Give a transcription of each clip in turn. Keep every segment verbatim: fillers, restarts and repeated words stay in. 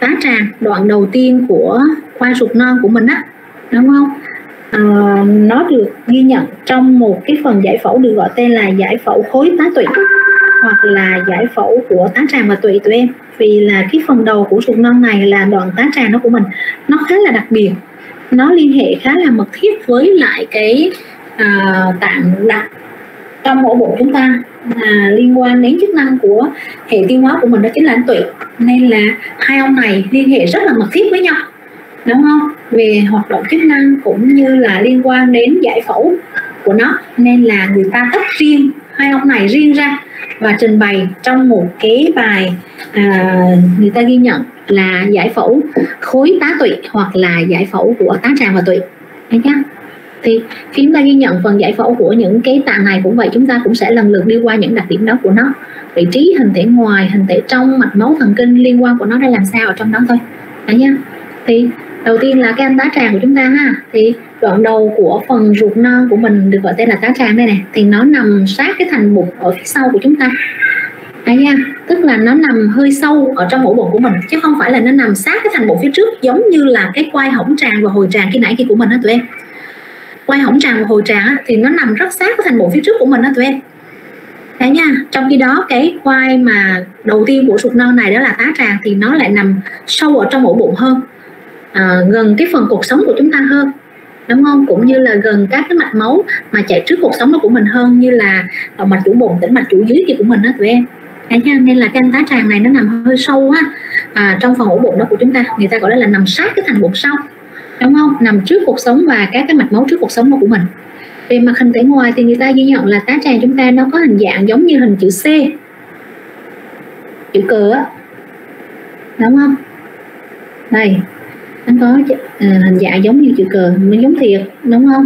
tá tràng, đoạn đầu tiên của quai ruột non của mình á, đúng không? À, nó được ghi nhận trong một cái phần giải phẫu được gọi tên là giải phẫu khối tá tụy hoặc là giải phẫu của tá tràng và tụy tụi em. Vì là cái phần đầu của ruột non này là đoạn tá tràng đó của mình, nó khá là đặc biệt, nó liên hệ khá là mật thiết với lại cái à, tạng đặc trong ổ bụng chúng ta, à, liên quan đến chức năng của hệ tiêu hóa của mình, đó chính là tụy. Nên là hai ông này liên hệ rất là mật thiết với nhau, đúng không? Về hoạt động chức năng cũng như là liên quan đến giải phẫu của nó, nên là người ta tách riêng hai ông này riêng ra và trình bày trong một cái bài à, người ta ghi nhận là giải phẫu khối tá tụy hoặc là giải phẫu của tá tràng và tụy. Thấy chưa? Thì khi chúng ta ghi nhận phần giải phẫu của những cái tạng này cũng vậy, chúng ta cũng sẽ lần lượt đi qua những đặc điểm đó của nó, vị trí, hình thể ngoài, hình thể trong, mạch máu, thần kinh liên quan của nó ra làm sao ở trong đó thôi. Thấy chưa? Thì đầu tiên là cái anh tá tràng của chúng ta ha, thì đoạn đầu của phần ruột non của mình được gọi tên là tá tràng đây này, thì nó nằm sát cái thành bụng ở phía sau của chúng ta. Đấy nha, tức là nó nằm hơi sâu ở trong ổ bụng của mình, chứ không phải là nó nằm sát cái thành bụng phía trước giống như là cái quai hõng tràng và hồi tràng khi nãy kia của mình đó tụi em. Quai hõng tràng và hồi tràng thì nó nằm rất sát cái thành bụng phía trước của mình đó tụi em. Đấy nha, trong khi đó cái quai mà đầu tiên của ruột non này đó là tá tràng thì nó lại nằm sâu ở trong ổ bụng hơn, à, gần cái phần cột sống của chúng ta hơn, đúng không? Cũng như là gần các cái mạch máu mà chạy trước cột sống của mình hơn, như là động mạch chủ bụng, tĩnh mạch chủ dưới kia của mình đó tụi em. Đấy nha, nên là cái tá tràng này nó nằm hơi sâu á, à, trong phần ổ bụng đó của chúng ta, người ta gọi đó là nằm sát cái thành bụng sau, đúng không? Nằm trước cột sống và các cái mạch máu trước cột sống đó của mình. Về mặt hình thể ngoài thì người ta ghi nhận là tá tràng chúng ta nó có hình dạng giống như hình chữ C, chữ cờ á, đúng không? Đây, nó có à, hình dạng giống như chữ cờ, nó giống thiệt, đúng không?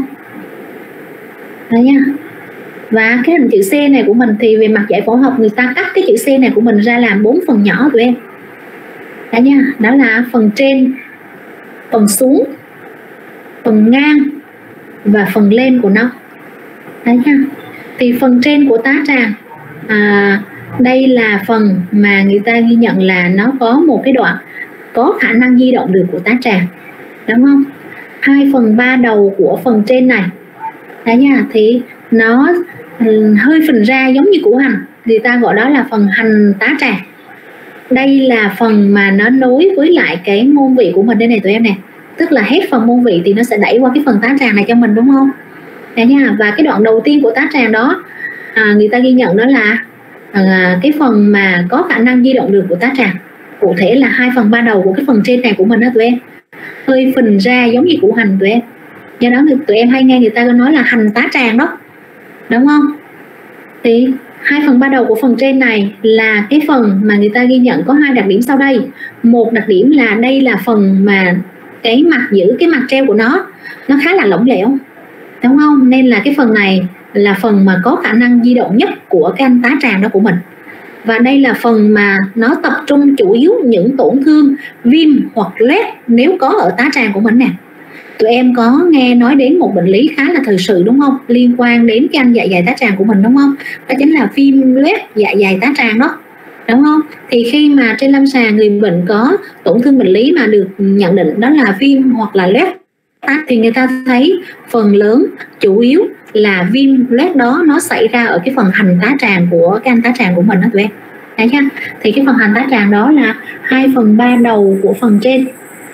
Đây nha. Và cái hình chữ C này của mình thì về mặt giải phẫu học người ta cắt cái chữ C này của mình ra làm bốn phần nhỏ tụi em. Đấy nha, đó là phần trên, phần xuống, phần ngang và phần lên của nó. Đấy nha. Thì phần trên của tá tràng, à, đây là phần mà người ta ghi nhận là nó có một cái đoạn có khả năng di động được của tá tràng, đúng không? Hai phần ba đầu của phần trên này, đấy nha, thì nó hơi phình ra giống như củ hành, người ta gọi đó là phần hành tá tràng. Đây là phần mà nó nối với lại cái môn vị của mình đây này tụi em nè, tức là hết phần môn vị thì nó sẽ đẩy qua cái phần tá tràng này cho mình, đúng không? Đấy nha. Và cái đoạn đầu tiên của tá tràng đó, à, người ta ghi nhận đó là à, cái phần mà có khả năng di động được của tá tràng, cụ thể là hai phần ba đầu của cái phần trên này của mình đó tụi em, hơi phình ra giống như củ hành tụi em. Do đó tụi em hay nghe người ta nói là hành tá tràng đó, đúng không? Thì hai phần ba đầu của phần trên này là cái phần mà người ta ghi nhận có hai đặc điểm sau đây. Một đặc điểm là đây là phần mà cái mặt giữ cái mặt treo của nó nó khá là lỏng lẻo, đúng không? Nên là cái phần này là phần mà có khả năng di động nhất của cái anh tá tràng đó của mình. Và đây là phần mà nó tập trung chủ yếu những tổn thương viêm hoặc loét nếu có ở tá tràng của mình nè. Tụi em có nghe nói đến một bệnh lý khá là thời sự, đúng không? Liên quan đến cái anh dạ dày tá tràng của mình, đúng không? Đó chính là viêm loét dạ dày tá tràng đó, đúng không? Thì khi mà trên lâm sàng người bệnh có tổn thương bệnh lý mà được nhận định đó là viêm hoặc là loét thì người ta thấy phần lớn chủ yếu là viêm loét đó nó xảy ra ở cái phần hành tá tràng của cái anh tá tràng của mình đó tụi em. Đấy nha. Thì cái phần hành tá tràng đó là hai phần ba đầu của phần trên.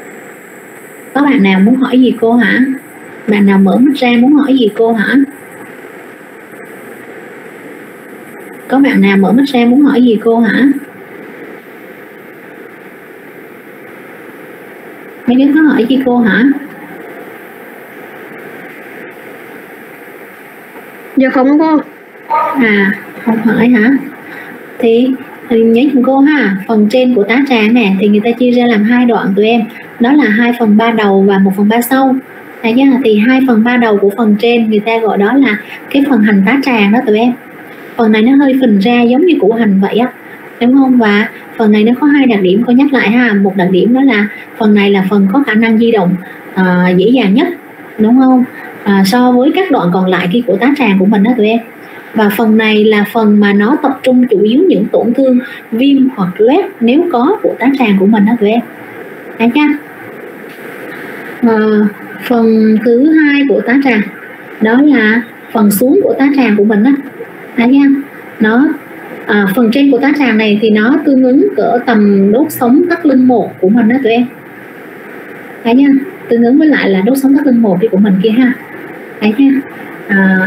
Có bạn nào muốn hỏi gì cô hả? Bạn nào mở mắt ra muốn hỏi gì cô hả? Có bạn nào mở mắt ra muốn hỏi gì cô hả? Mấy đứa có hỏi gì cô hả? Dạ không cô. À, không hỏi hả? Thì nhớ giùm cô ha, phần trên của tá tràng nè thì người ta chia ra làm hai đoạn tụi em, đó là hai phần ba đầu và một phần ba sau. Đấy nhá. Thì hai phần ba đầu của phần trên người ta gọi đó là cái phần hành tá tràng đó tụi em. Phần này nó hơi phình ra giống như củ hành vậy á, đúng không? Và phần này nó có hai đặc điểm, cô nhắc lại ha. Một đặc điểm đó là phần này là phần có khả năng di động à, dễ dàng nhất, đúng không? À, so với các đoạn còn lại kia của tá tràng của mình đó tụi em. Và phần này là phần mà nó tập trung chủ yếu những tổn thương viêm hoặc loét nếu có của tá tràng của mình đó tụi em. Thấy chưa? À, phần thứ hai của tá tràng đó là phần xuống của tá tràng của mình á. Thấy chưa? Nó à, phần trên của tá tràng này thì nó tương ứng cỡ tầm đốt sống thắt lưng một của mình đó tụi em. Thấy chưa? Tương ứng với lại là đốt sống thắt lưng một của mình kia ha. Thấy chưa? À,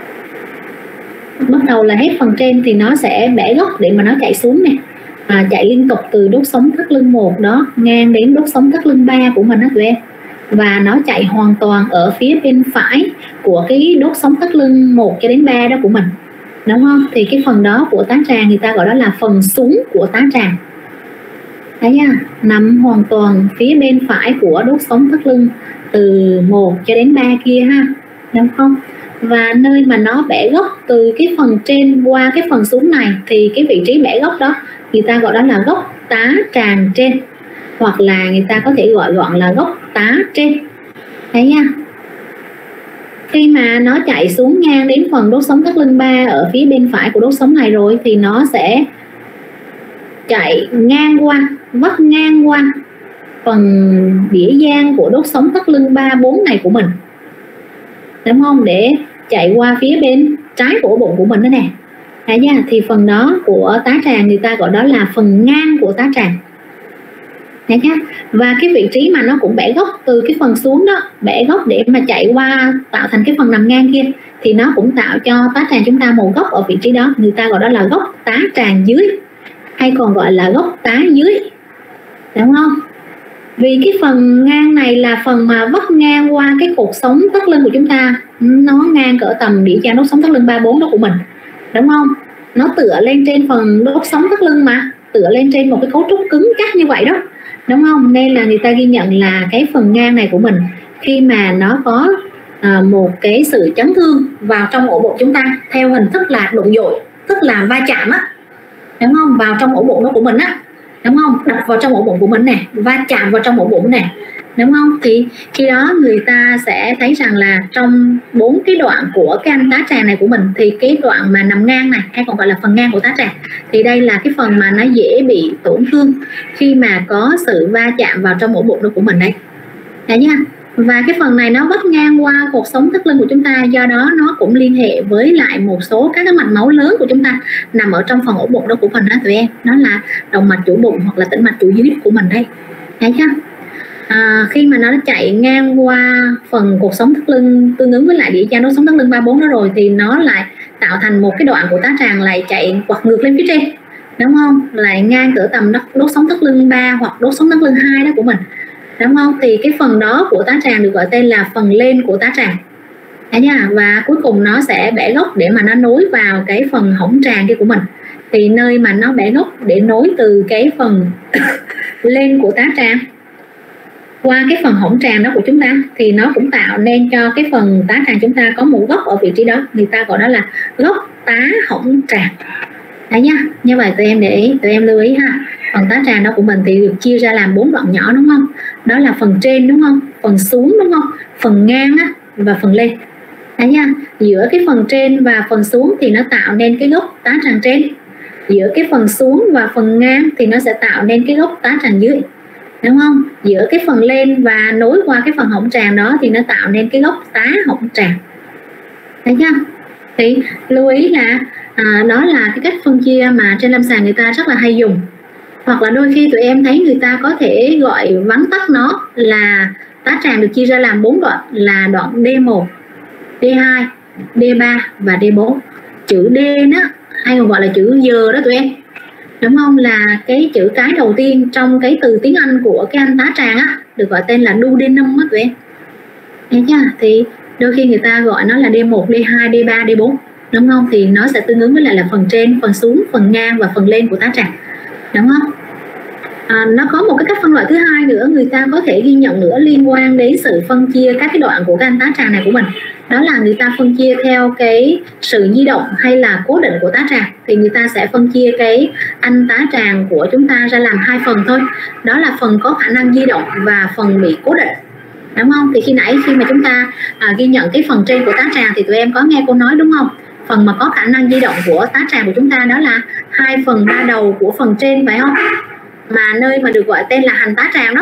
bắt đầu là hết phần trên thì nó sẽ bẻ gốc để mà nó chạy xuống nè, à, chạy liên tục từ đốt sống thắt lưng một đó ngang đến đốt sống thắt lưng ba của mình đó tụi em, và nó chạy hoàn toàn ở phía bên phải của cái đốt sống thắt lưng một cho đến ba đó của mình, đúng không? Thì cái phần đó của tá tràng người ta gọi đó là phần xuống của tá tràng. Thấy chưa? Nằm hoàn toàn phía bên phải của đốt sống thắt lưng từ một cho đến ba kia ha, đúng không? Và nơi mà nó bẻ gốc từ cái phần trên qua cái phần xuống này thì cái vị trí bẻ gốc đó người ta gọi đó là gốc tá tràng trên, hoặc là người ta có thể gọi gọn là gốc tá trên. Thấy nha? Khi mà nó chạy xuống ngang đến phần đốt sống thắt lưng ba ở phía bên phải của đốt sống này rồi thì nó sẽ chạy ngang qua, vắt ngang qua phần đĩa giang của đốt sống thắt lưng ba bốn này của mình, đúng không? Để chạy qua phía bên trái của bụng của mình đó nè. Thấy chưa? Thì phần đó của tá tràng người ta gọi đó là phần ngang của tá tràng. Thấy chưa? Và cái vị trí mà nó cũng bẻ gốc từ cái phần xuống đó, bẻ gốc để mà chạy qua tạo thành cái phần nằm ngang kia, thì nó cũng tạo cho tá tràng chúng ta một gốc ở vị trí đó, người ta gọi đó là gốc tá tràng dưới, hay còn gọi là gốc tá dưới, đúng không? Vì cái phần ngang này là phần mà vắt ngang qua cái cột sống thắt lưng của chúng ta, nó ngang cỡ tầm đĩa giang đốt sống thắt lưng ba bốn đó của mình, đúng không? Nó tựa lên trên phần đốt sống thắt lưng mà, tựa lên trên một cái cấu trúc cứng chắc như vậy đó, đúng không? Nên là người ta ghi nhận là cái phần ngang này của mình khi mà nó có à, một cái sự chấn thương vào trong ổ bụng chúng ta theo hình thức là đụng dội, tức là va chạm á, đúng không? Vào trong ổ bụng đó của mình á, đúng không? Đập vào trong ổ bụng của mình nè, va chạm vào trong ổ bụng nè, đúng không? Thì khi đó người ta sẽ thấy rằng là trong bốn cái đoạn của cái anh tá tràng này của mình thì cái đoạn mà nằm ngang này, hay còn gọi là phần ngang của tá tràng, thì đây là cái phần mà nó dễ bị tổn thương khi mà có sự va chạm vào trong ổ bụng đó của mình đây. Thấy nha? Và cái phần này nó vắt ngang qua cột sống thắt lưng của chúng ta, do đó nó cũng liên hệ với lại một số các cái mạch máu lớn của chúng ta nằm ở trong phần ổ bụng đó của mình đó tụi em, đó là động mạch chủ bụng hoặc là tĩnh mạch chủ dưới của mình đây. Thấy chưa? À, khi mà nó chạy ngang qua phần cột sống thắt lưng tương ứng với lại đĩa giang đốt sống thắt lưng ba bốn đó rồi thì nó lại tạo thành một cái đoạn của tá tràng lại chạy quặt ngược lên phía trên, đúng không? Lại ngang cỡ tầm đốt sống thắt lưng ba hoặc đốt sống thắt lưng hai đó của mình, đúng không? Thì cái phần đó của tá tràng được gọi tên là phần lên của tá tràng. Đấy nha. Và cuối cùng nó sẽ bẻ gốc để mà nó nối vào cái phần hõng tràng kia của mình. Thì nơi mà nó bẻ gốc để nối từ cái phần lên của tá tràng qua cái phần hõng tràng đó của chúng ta thì nó cũng tạo nên cho cái phần tá tràng chúng ta có một gốc ở vị trí đó, người ta gọi đó là gốc tá hõng tràng. Đấy nhá. Như vậy tụi em để ý, tụi em lưu ý ha. Phần tá tràng đó của mình thì được chia ra làm bốn đoạn nhỏ, đúng không? Đó là phần trên, đúng không? Phần xuống, đúng không? Phần ngang á, và phần lên. Đấy nha. Giữa cái phần trên và phần xuống thì nó tạo nên cái gốc tá tràng trên. Giữa cái phần xuống và phần ngang thì nó sẽ tạo nên cái gốc tá tràng dưới, đúng không? Giữa cái phần lên và nối qua cái phần hõng tràng đó thì nó tạo nên cái gốc tá hõng tràng. Thấy chưa? Thì lưu ý là à, đó là cái cách phân chia mà trên lâm sàng người ta rất là hay dùng. Hoặc là đôi khi tụi em thấy người ta có thể gọi vắn tắt nó là tá tràng được chia ra làm bốn đoạn, là đoạn D một, D hai, D ba và D bốn. Chữ D đó hay còn gọi là chữ giờ đó tụi em, đúng không? Là cái chữ cái đầu tiên trong cái từ tiếng Anh của cái anh tá tràng á, được gọi tên là duodenum á tụi em. Thấy chưa? Thì đôi khi người ta gọi nó là D một, D hai, D ba, D bốn, đúng không? Thì nó sẽ tương ứng với lại là phần trên, phần xuống, phần ngang và phần lên của tá tràng, đúng không? À, nó có một cái cách phân loại thứ hai nữa người ta có thể ghi nhận nữa liên quan đến sự phân chia các cái đoạn của cái anh tá tràng này của mình. Đó là người ta phân chia theo cái sự di động hay là cố định của tá tràng. Thì người ta sẽ phân chia cái anh tá tràng của chúng ta ra làm hai phần thôi. Đó là phần có khả năng di động và phần bị cố định, đúng không? Thì khi nãy khi mà chúng ta à, ghi nhận cái phần trên của tá tràng thì tụi em có nghe cô nói, đúng không? Phần mà có khả năng di động của tá tràng của chúng ta đó là hai phần ba đầu của phần trên, phải không? Mà nơi mà được gọi tên là hành tá tràng đó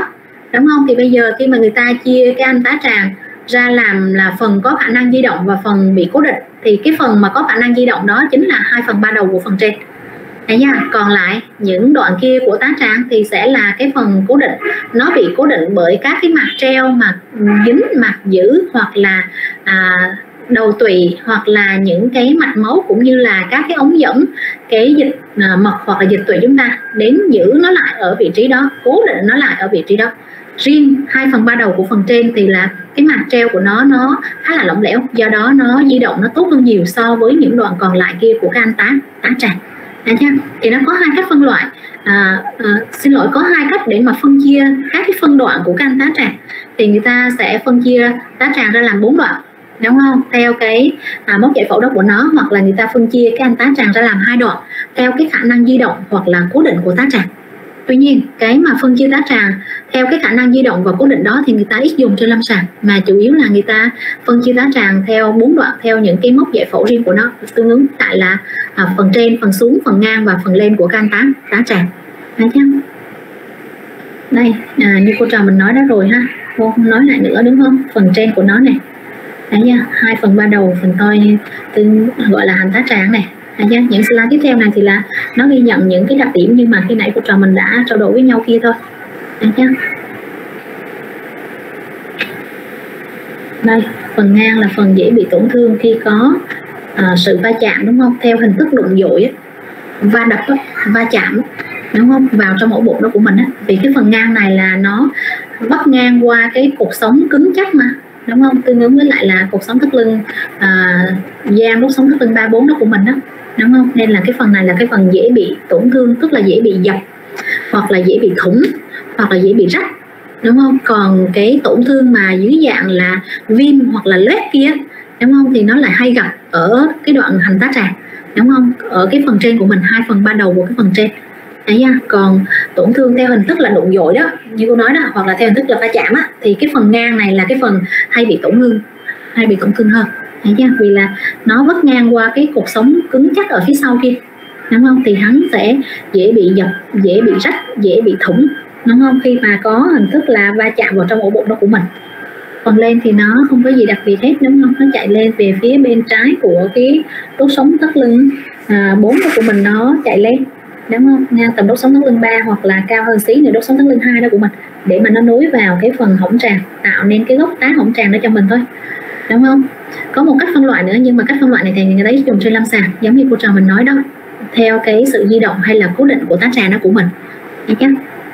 đúng không? Thì bây giờ khi mà người ta chia cái anh tá tràng ra làm là phần có khả năng di động và phần bị cố định, thì cái phần mà có khả năng di động đó chính là hai phần ba đầu của phần trên. Đấy nha. Còn lại những đoạn kia của tá tràng thì sẽ là cái phần cố định, nó bị cố định bởi các cái mạch treo, mạch dính, mạch giữ, hoặc là à, đầu tụy, hoặc là những cái mạch máu, cũng như là các cái ống dẫn cái dịch à, mật hoặc là dịch tụy chúng ta đến giữ nó lại ở vị trí đó, cố định nó lại ở vị trí đó. Riêng hai phần ba đầu của phần trên thì là cái mạch treo của nó nó khá là lỏng lẻo, do đó nó di động nó tốt hơn nhiều so với những đoạn còn lại kia của cái anh tá tá tràng. Thì nó có hai cách phân loại, à, à, xin lỗi có hai cách để mà phân chia các cái phân đoạn của cái anh tá tràng. Thì người ta sẽ phân chia tá tràng ra làm bốn đoạn, đúng không, theo cái à, mốc giải phẫu đó của nó, hoặc là người ta phân chia cái anh tá tràng ra làm hai đoạn theo cái khả năng di động hoặc là cố định của tá tràng. Tuy nhiên cái mà phân chia tá tràng theo cái khả năng di động và cố định đó thì người ta ít dùng trên lâm sàng, mà chủ yếu là người ta phân chia tá tràng theo bốn đoạn theo những cái mốc giải phẫu riêng của nó, tương ứng tại là à, phần trên, phần xuống, phần ngang và phần lên của can tá tá tràng. Đấy chứ. Đây à, như cô trò mình nói đó rồi ha, cô không nói lại nữa đúng không? Phần trên của nó này, đấy nha, hai phần ba đầu, phần toi tương gọi là hành tá tràng này. Đấy nha. Những slide tiếp theo này thì là nó ghi nhận những cái đặc điểm nhưng mà khi nãy cô trò mình đã trao đổi với nhau kia thôi. Đấy nha. Đây, phần ngang là phần dễ bị tổn thương khi có à, sự va chạm, đúng không? Theo hình thức đụng dội ấy, va đập ấy, va chạm ấy, đúng không? Vào trong ổ bụng đó của mình ấy. Vì cái phần ngang này là nó bắt ngang qua cái cột sống cứng chắc mà, đúng không? Tương ứng với lại là cột sống thắt lưng à, gian đốt sống thắt lưng ba bốn đó của mình đó, đúng không? Nên là cái phần này là cái phần dễ bị tổn thương, tức là dễ bị dập, hoặc là dễ bị thủng, hoặc là dễ bị rách, đúng không? Còn cái tổn thương mà dưới dạng là viêm hoặc là loét kia, đúng không, thì nó lại hay gặp ở cái đoạn hành tá tràng, đúng không, ở cái phần trên của mình, hai phần ba đầu của cái phần trên. Đấy nha. Còn tổn thương theo hình thức là đụng dội đó, như cô nói đó, hoặc là theo hình thức là va chạm á, thì cái phần ngang này là cái phần hay bị tổn thương, hay bị tổn thương hơn. Đấy nha. Vì là nó vắt ngang qua cái cột sống cứng chắc ở phía sau kia, đúng không, thì hắn sẽ dễ bị dập, dễ bị rách, dễ bị thủng, đúng không, khi mà có hình thức là va chạm vào trong ổ bụng đó của mình. Phần lên thì nó không có gì đặc biệt hết, đúng không, nó chạy lên về phía bên trái của cái đốt sống thắt lưng à, bốn đó của mình, nó chạy lên, đúng không, ngang tầm đốt sống thắt lưng ba hoặc là cao hơn xí nữa đốt sống thắt lưng hai đó của mình, để mà nó nối vào cái phần hõng tràng, tạo nên cái gốc tá hõng tràng đó cho mình thôi, đúng không. Có một cách phân loại nữa, nhưng mà cách phân loại này thì người ta dùng trên lâm sàng, giống như cô trò mình nói đó, theo cái sự di động hay là cố định của tá tràng đó của mình. Đấy chứ.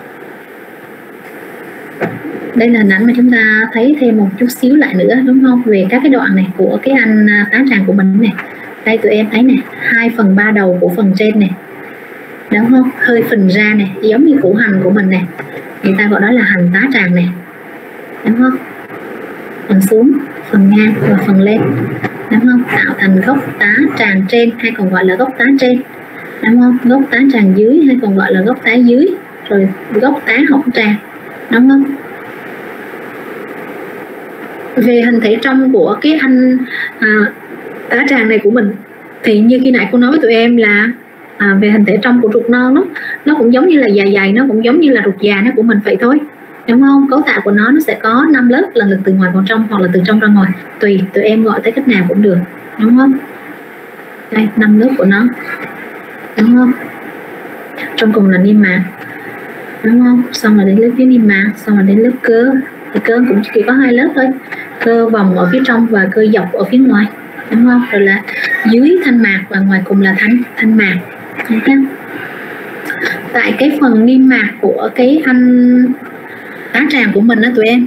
Đây là hình ảnh mà chúng ta thấy thêm một chút xíu lại nữa, đúng không, về các cái đoạn này của cái anh tá tràng của mình này. Đây tụi em thấy nè, hai phần ba đầu của phần trên này, đúng không, hơi phình ra này, giống như củ hành của mình này, người ta gọi đó là hành tá tràng này, đúng không, phần xuống, phần ngang và phần lên, đúng không, tạo thành gốc tá tràng trên hay còn gọi là gốc tá trên, đúng không, gốc tá tràng dưới hay còn gọi là gốc tá dưới, rồi gốc tá hõng tràng, đúng không. Về hình thể trong của cái anh à, tá tràng này của mình thì như khi nãy cô nói với tụi em là à, về hình thể trong của ruột non đó, nó cũng giống như là dạ dày, nó cũng giống như là ruột già nó của mình vậy thôi, đúng không. Cấu tạo của nó nó sẽ có năm lớp lần lượt từ ngoài vào trong hoặc là từ trong ra ngoài, tùy tụi em gọi tới cách nào cũng được, đúng không. Đây, năm lớp của nó, đúng không. Trong cùng là niêm mạc, đúng không, xong rồi đến lớp phía niêm mạc, xong rồi đến lớp cơ, thì cơ cũng chỉ có hai lớp thôi, cơ vòng ở phía trong và cơ dọc ở phía ngoài, đúng không. Rồi là dưới thanh mạc và ngoài cùng là thanh thanh mạc. Tại cái phần niêm mạc của cái anh tá tràng của mình đó tụi em,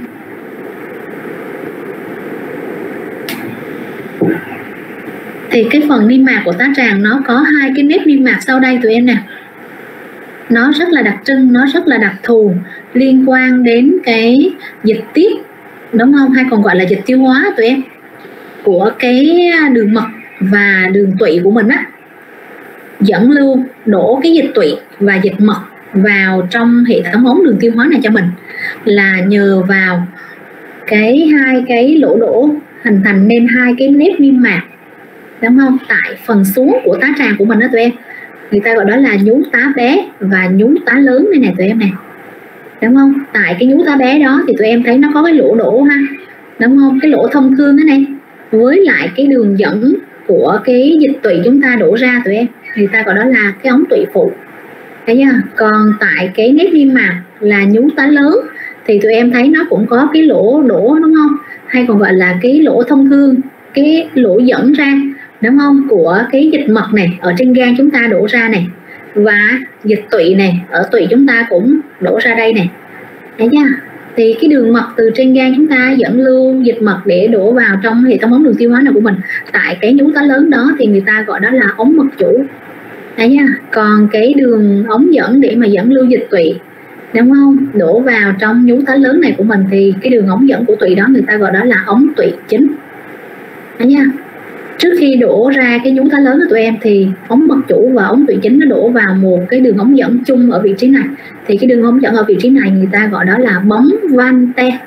thì cái phần niêm mạc của tá tràng nó có hai cái nếp niêm mạc sau đây tụi em nè. Nó rất là đặc trưng, nó rất là đặc thù, liên quan đến cái dịch tiết, đúng không, hay còn gọi là dịch tiêu hóa tụi em, của cái đường mật và đường tụy của mình á, dẫn lưu đổ cái dịch tụy và dịch mật vào trong hệ thống ống đường tiêu hóa này cho mình là nhờ vào cái hai cái lỗ đổ hình thành nên hai cái nếp niêm mạc, đúng không, tại phần xuống của tá tràng của mình đó tụi em. Người ta gọi đó là nhú tá bé và nhú tá lớn đây này tụi em này, đúng không? Tại cái nhú tá bé đó thì tụi em thấy nó có cái lỗ đổ ha, đúng không? Cái lỗ thông thương thế này với lại cái đường dẫn của cái dịch tụy chúng ta đổ ra tụi em, người ta gọi đó là cái ống tụy phụ, thấy chưa? Còn tại cái nếp niêm mạc là nhú tá lớn thì tụi em thấy nó cũng có cái lỗ đổ, đúng không? Hay còn gọi là cái lỗ thông thương, cái lỗ dẫn ra, đúng không? Của cái dịch mật này ở trên gan chúng ta đổ ra này, và dịch tụy này ở tụy chúng ta cũng đổ ra đây này, thấy chưa? Thì cái đường mật từ trên gan chúng ta dẫn lưu dịch mật để đổ vào trong hệ thống ống đường tiêu hóa này của mình. Tại cái nhú tá lớn đó thì người ta gọi đó là ống mật chủ, thấy chưa? Còn cái đường ống dẫn để mà dẫn lưu dịch tụy, đúng không, đổ vào trong nhú tá lớn này của mình thì cái đường ống dẫn của tụy đó người ta gọi đó là ống tụy chính, thấy chưa? Trước khi đổ ra cái nhú tá lớn của tụi em thì ống mật chủ và ống tụy chính nó đổ vào một cái đường ống dẫn chung ở vị trí này, thì cái đường ống dẫn ở vị trí này người ta gọi đó là bóng van te,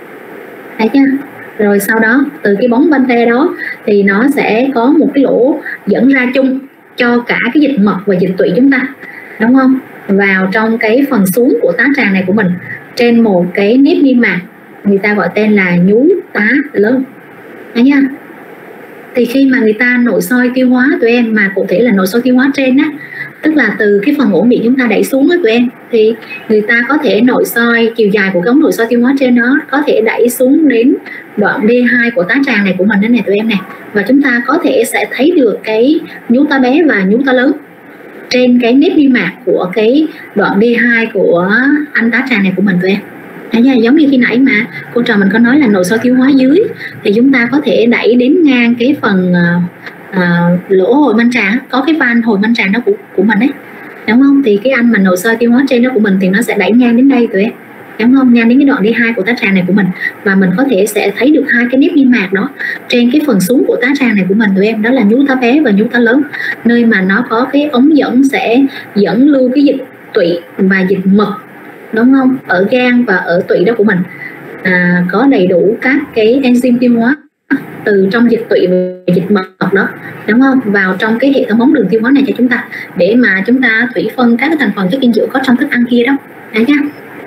thấy chưa? Rồi sau đó từ cái bóng van te đó thì nó sẽ có một cái lỗ dẫn ra chung cho cả cái dịch mật và dịch tụy chúng ta, đúng không, vào trong cái phần xuống của tá tràng này của mình trên một cái nếp niêm mạc người ta gọi tên là nhú tá lớn, thấy chưa? Thì khi mà người ta nội soi tiêu hóa tụi em, mà cụ thể là nội soi tiêu hóa trên á, tức là từ cái phần ổ miệng chúng ta đẩy xuống á tụi em, thì người ta có thể nội soi chiều dài của cái ống nội soi tiêu hóa trên đó có thể đẩy xuống đến đoạn D hai của tá tràng này của mình đó này tụi em này, và chúng ta có thể sẽ thấy được cái nhú tá bé và nhú tá lớn trên cái nếp niêm mạc của cái đoạn D hai của anh tá tràng này của mình tụi em. À, giống như khi nãy mà cô trò mình có nói là nội soi tiêu hóa dưới thì chúng ta có thể đẩy đến ngang cái phần uh, uh, lỗ hồi manh tràng, có cái van hồi manh tràng đó của, của mình ấy, đúng không? Thì cái anh mà nội soi tiêu hóa trên đó của mình thì nó sẽ đẩy ngang đến đây tụi em, đúng không? Ngang đến cái đoạn D hai của tá tràng này của mình, và mình có thể sẽ thấy được hai cái nếp niêm mạc đó trên cái phần xuống của tá tràng này của mình tụi em, đó là nhú tá bé và nhú tá lớn, nơi mà nó có cái ống dẫn sẽ dẫn lưu cái dịch tụy và dịch mật, đúng không, ở gan và ở tụy đó của mình, à, có đầy đủ các cái enzyme tiêu hóa từ trong dịch tụy và dịch mật đó, đúng không, vào trong cái hệ thống ống đường tiêu hóa này cho chúng ta, để mà chúng ta thủy phân các cái thành phần chất dinh dưỡng có trong thức ăn kia đó, thấy chưa?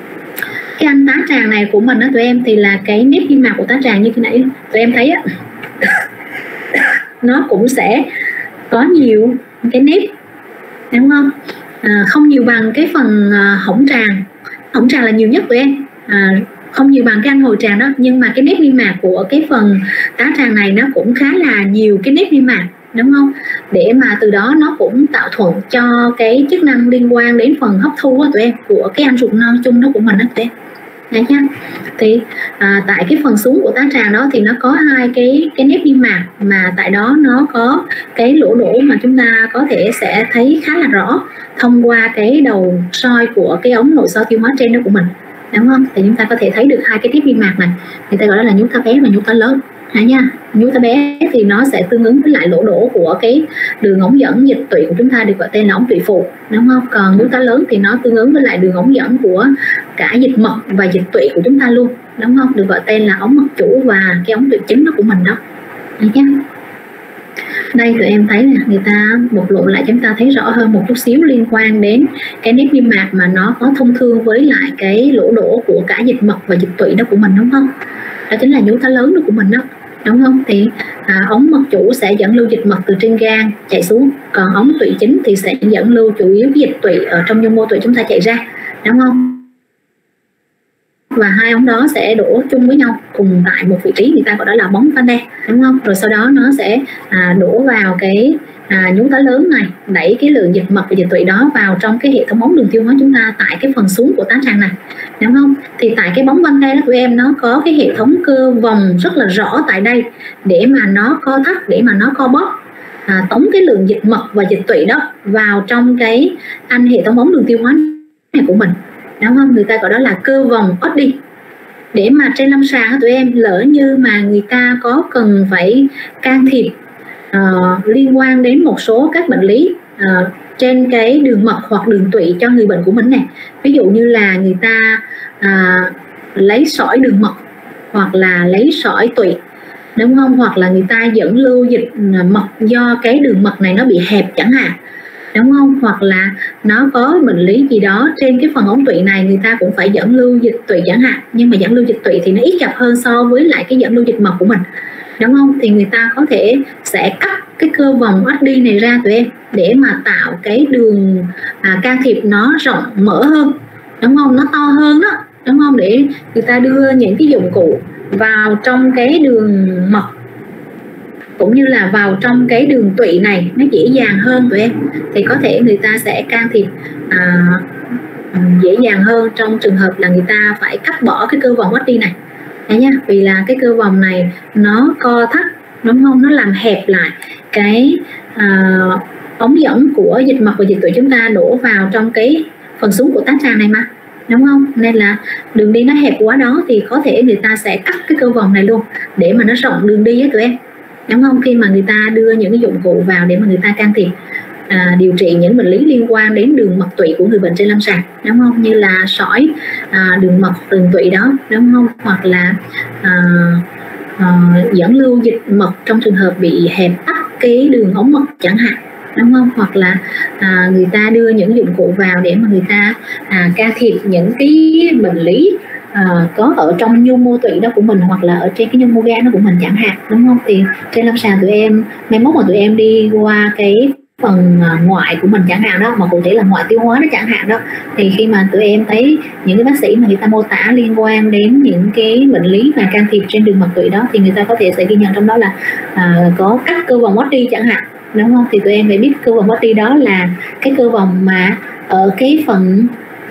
Cái anh tá tràng này của mình đó tụi em thì là cái nếp niêm mạc của tá tràng như thế nãy tụi em thấy á, nó cũng sẽ có nhiều cái nếp, đúng không? À, không nhiều bằng cái phần à, hõng tràng, hõng tràng là nhiều nhất tụi em, à, không nhiều bằng cái anh hồi tràng đó, nhưng mà cái nếp niêm mạc của cái phần tá tràng này nó cũng khá là nhiều cái nếp niêm mạc, đúng không, để mà từ đó nó cũng tạo thuận cho cái chức năng liên quan đến phần hấp thu đó, tụi em, của cái anh ruột non chung đó của mình đó tụi em. Đấy nhá. Thì à, tại cái phần xuống của tá tràng đó thì nó có hai cái cái nếp niêm mạc, mà tại đó nó có cái lỗ đổ mà chúng ta có thể sẽ thấy khá là rõ thông qua cái đầu soi của cái ống nội soi tiêu hóa trên đó của mình, đúng không? Thì chúng ta có thể thấy được hai cái nếp niêm mạc này, người ta gọi đó là nhú tá bé và nhú tá lớn. Đấy nha. Nhú tá bé thì nó sẽ tương ứng với lại lỗ đổ của cái đường ống dẫn dịch tụy của chúng ta được gọi tên là ống tụy phụ, đúng không? Còn nhú tá lớn thì nó tương ứng với lại đường ống dẫn của cả dịch mật và dịch tụy của chúng ta luôn, đúng không? Được gọi tên là ống mật chủ và cái ống tụy chính đó của mình đó. Đấy nhá. Đây tụi em thấy nè, người ta bộc lộ lại chúng ta thấy rõ hơn một chút xíu liên quan đến cái nếp niêm mạc mà nó có thông thương với lại cái lỗ đổ của cả dịch mật và dịch tụy đó của mình, đúng không? Đó chính là nhú tá lớn đó của mình đó, đúng không? Thì à, ống mật chủ sẽ dẫn lưu dịch mật từ trên gan chạy xuống, còn ống tụy chính thì sẽ dẫn lưu chủ yếu dịch tụy ở trong dung mô tụy chúng ta chạy ra, đúng không? Và hai ống đó sẽ đổ chung với nhau cùng tại một vị trí, người ta gọi đó là bóng van te, đúng không? Rồi sau đó nó sẽ à, đổ vào cái à, nhú tá lớn này, đẩy cái lượng dịch mật và dịch tụy đó vào trong cái hệ thống ống đường tiêu hóa chúng ta tại cái phần xuống của tá tràng này, đúng không? Thì tại cái bóng van te đó tụi em, nó có cái hệ thống cơ vòng rất là rõ tại đây để mà nó co thắt, để mà nó co bóp, à, tống cái lượng dịch mật và dịch tụy đó vào trong cái anh hệ thống ống đường tiêu hóa này của mình, đúng không? Người ta gọi đó là cơ vòng Oddi. Để mà trên lâm sàng tụi em, lỡ như mà người ta có cần phải can thiệp uh, liên quan đến một số các bệnh lý uh, trên cái đường mật hoặc đường tụy cho người bệnh của mình này, ví dụ như là người ta uh, lấy sỏi đường mật hoặc là lấy sỏi tụy, đúng không? Hoặc là người ta dẫn lưu dịch mật do cái đường mật này nó bị hẹp chẳng hạn, đúng không? Hoặc là nó có bệnh lý gì đó trên cái phần ống tụy này, người ta cũng phải dẫn lưu dịch tụy chẳng hạn, nhưng mà dẫn lưu dịch tụy thì nó ít gặp hơn so với lại cái dẫn lưu dịch mật của mình, đúng không? Thì người ta có thể sẽ cắt cái cơ vòng ét đê này ra tụi em, để mà tạo cái đường à, can thiệp nó rộng mở hơn, đúng không? Nó to hơn đó, đúng không? Để người ta đưa những cái dụng cụ vào trong cái đường mật cũng như là vào trong cái đường tụy này nó dễ dàng hơn tụi em. Thì có thể người ta sẽ can thiệp à, dễ dàng hơn trong trường hợp là người ta phải cắt bỏ cái cơ vòng ét đê này. Đấy nha, vì là cái cơ vòng này nó co thắt, đúng không? Nó làm hẹp lại cái à, ống dẫn của dịch mật và dịch tụy chúng ta đổ vào trong cái phần xuống của tá tràng này mà, đúng không? Nên là đường đi nó hẹp quá đó thì có thể người ta sẽ cắt cái cơ vòng này luôn để mà nó rộng đường đi với tụi em, đúng không? Khi mà người ta đưa những cái dụng cụ vào để mà người ta can thiệp à, điều trị những bệnh lý liên quan đến đường mật tụy của người bệnh trên lâm sàng, đúng không? Như là sỏi à, đường mật đường tụy đó, đúng không? Hoặc là à, à, dẫn lưu dịch mật trong trường hợp bị hẹp tắc cái đường ống mật chẳng hạn, đúng không? Hoặc là à, người ta đưa những dụng cụ vào để mà người ta à, can thiệp những cái bệnh lý à, có ở trong nhu mô tụy đó của mình, hoặc là ở trên cái nhu mô gan đó của mình chẳng hạn, đúng không? Thì trên lâm sàng tụi em mai mốt mà tụi em đi qua cái phần ngoại của mình chẳng hạn đó, mà cụ thể là ngoại tiêu hóa đó chẳng hạn đó, thì khi mà tụi em thấy những cái bác sĩ mà người ta mô tả liên quan đến những cái bệnh lý mà can thiệp trên đường mật tụy đó, thì người ta có thể sẽ ghi nhận trong đó là à, có cắt cơ vòng ét đê chẳng hạn, đúng không? Thì tụi em phải biết cơ vòng ét đê đó là cái cơ vòng mà ở cái phần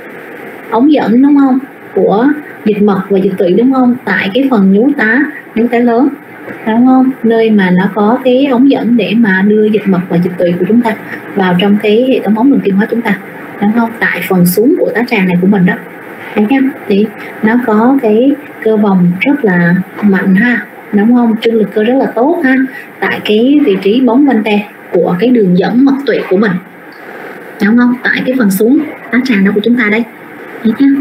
ống dẫn, đúng không, của dịch mật và dịch tụy, đúng không, tại cái phần nhú tá nhú tá lớn, đúng không, nơi mà nó có cái ống dẫn để mà đưa dịch mật và dịch tụy của chúng ta vào trong cái hệ thống ống đường tiêu hóa chúng ta, đúng không, tại phần xuống của tá tràng này của mình đó. Thấy không? Thì nó có cái cơ vòng rất là mạnh ha, đúng không, trương lực cơ rất là tốt ha, tại cái vị trí bóng vân te của cái đường dẫn mật tụy của mình, đúng không, tại cái phần xuống tá tràng đó của chúng ta đây. Thấy chưa?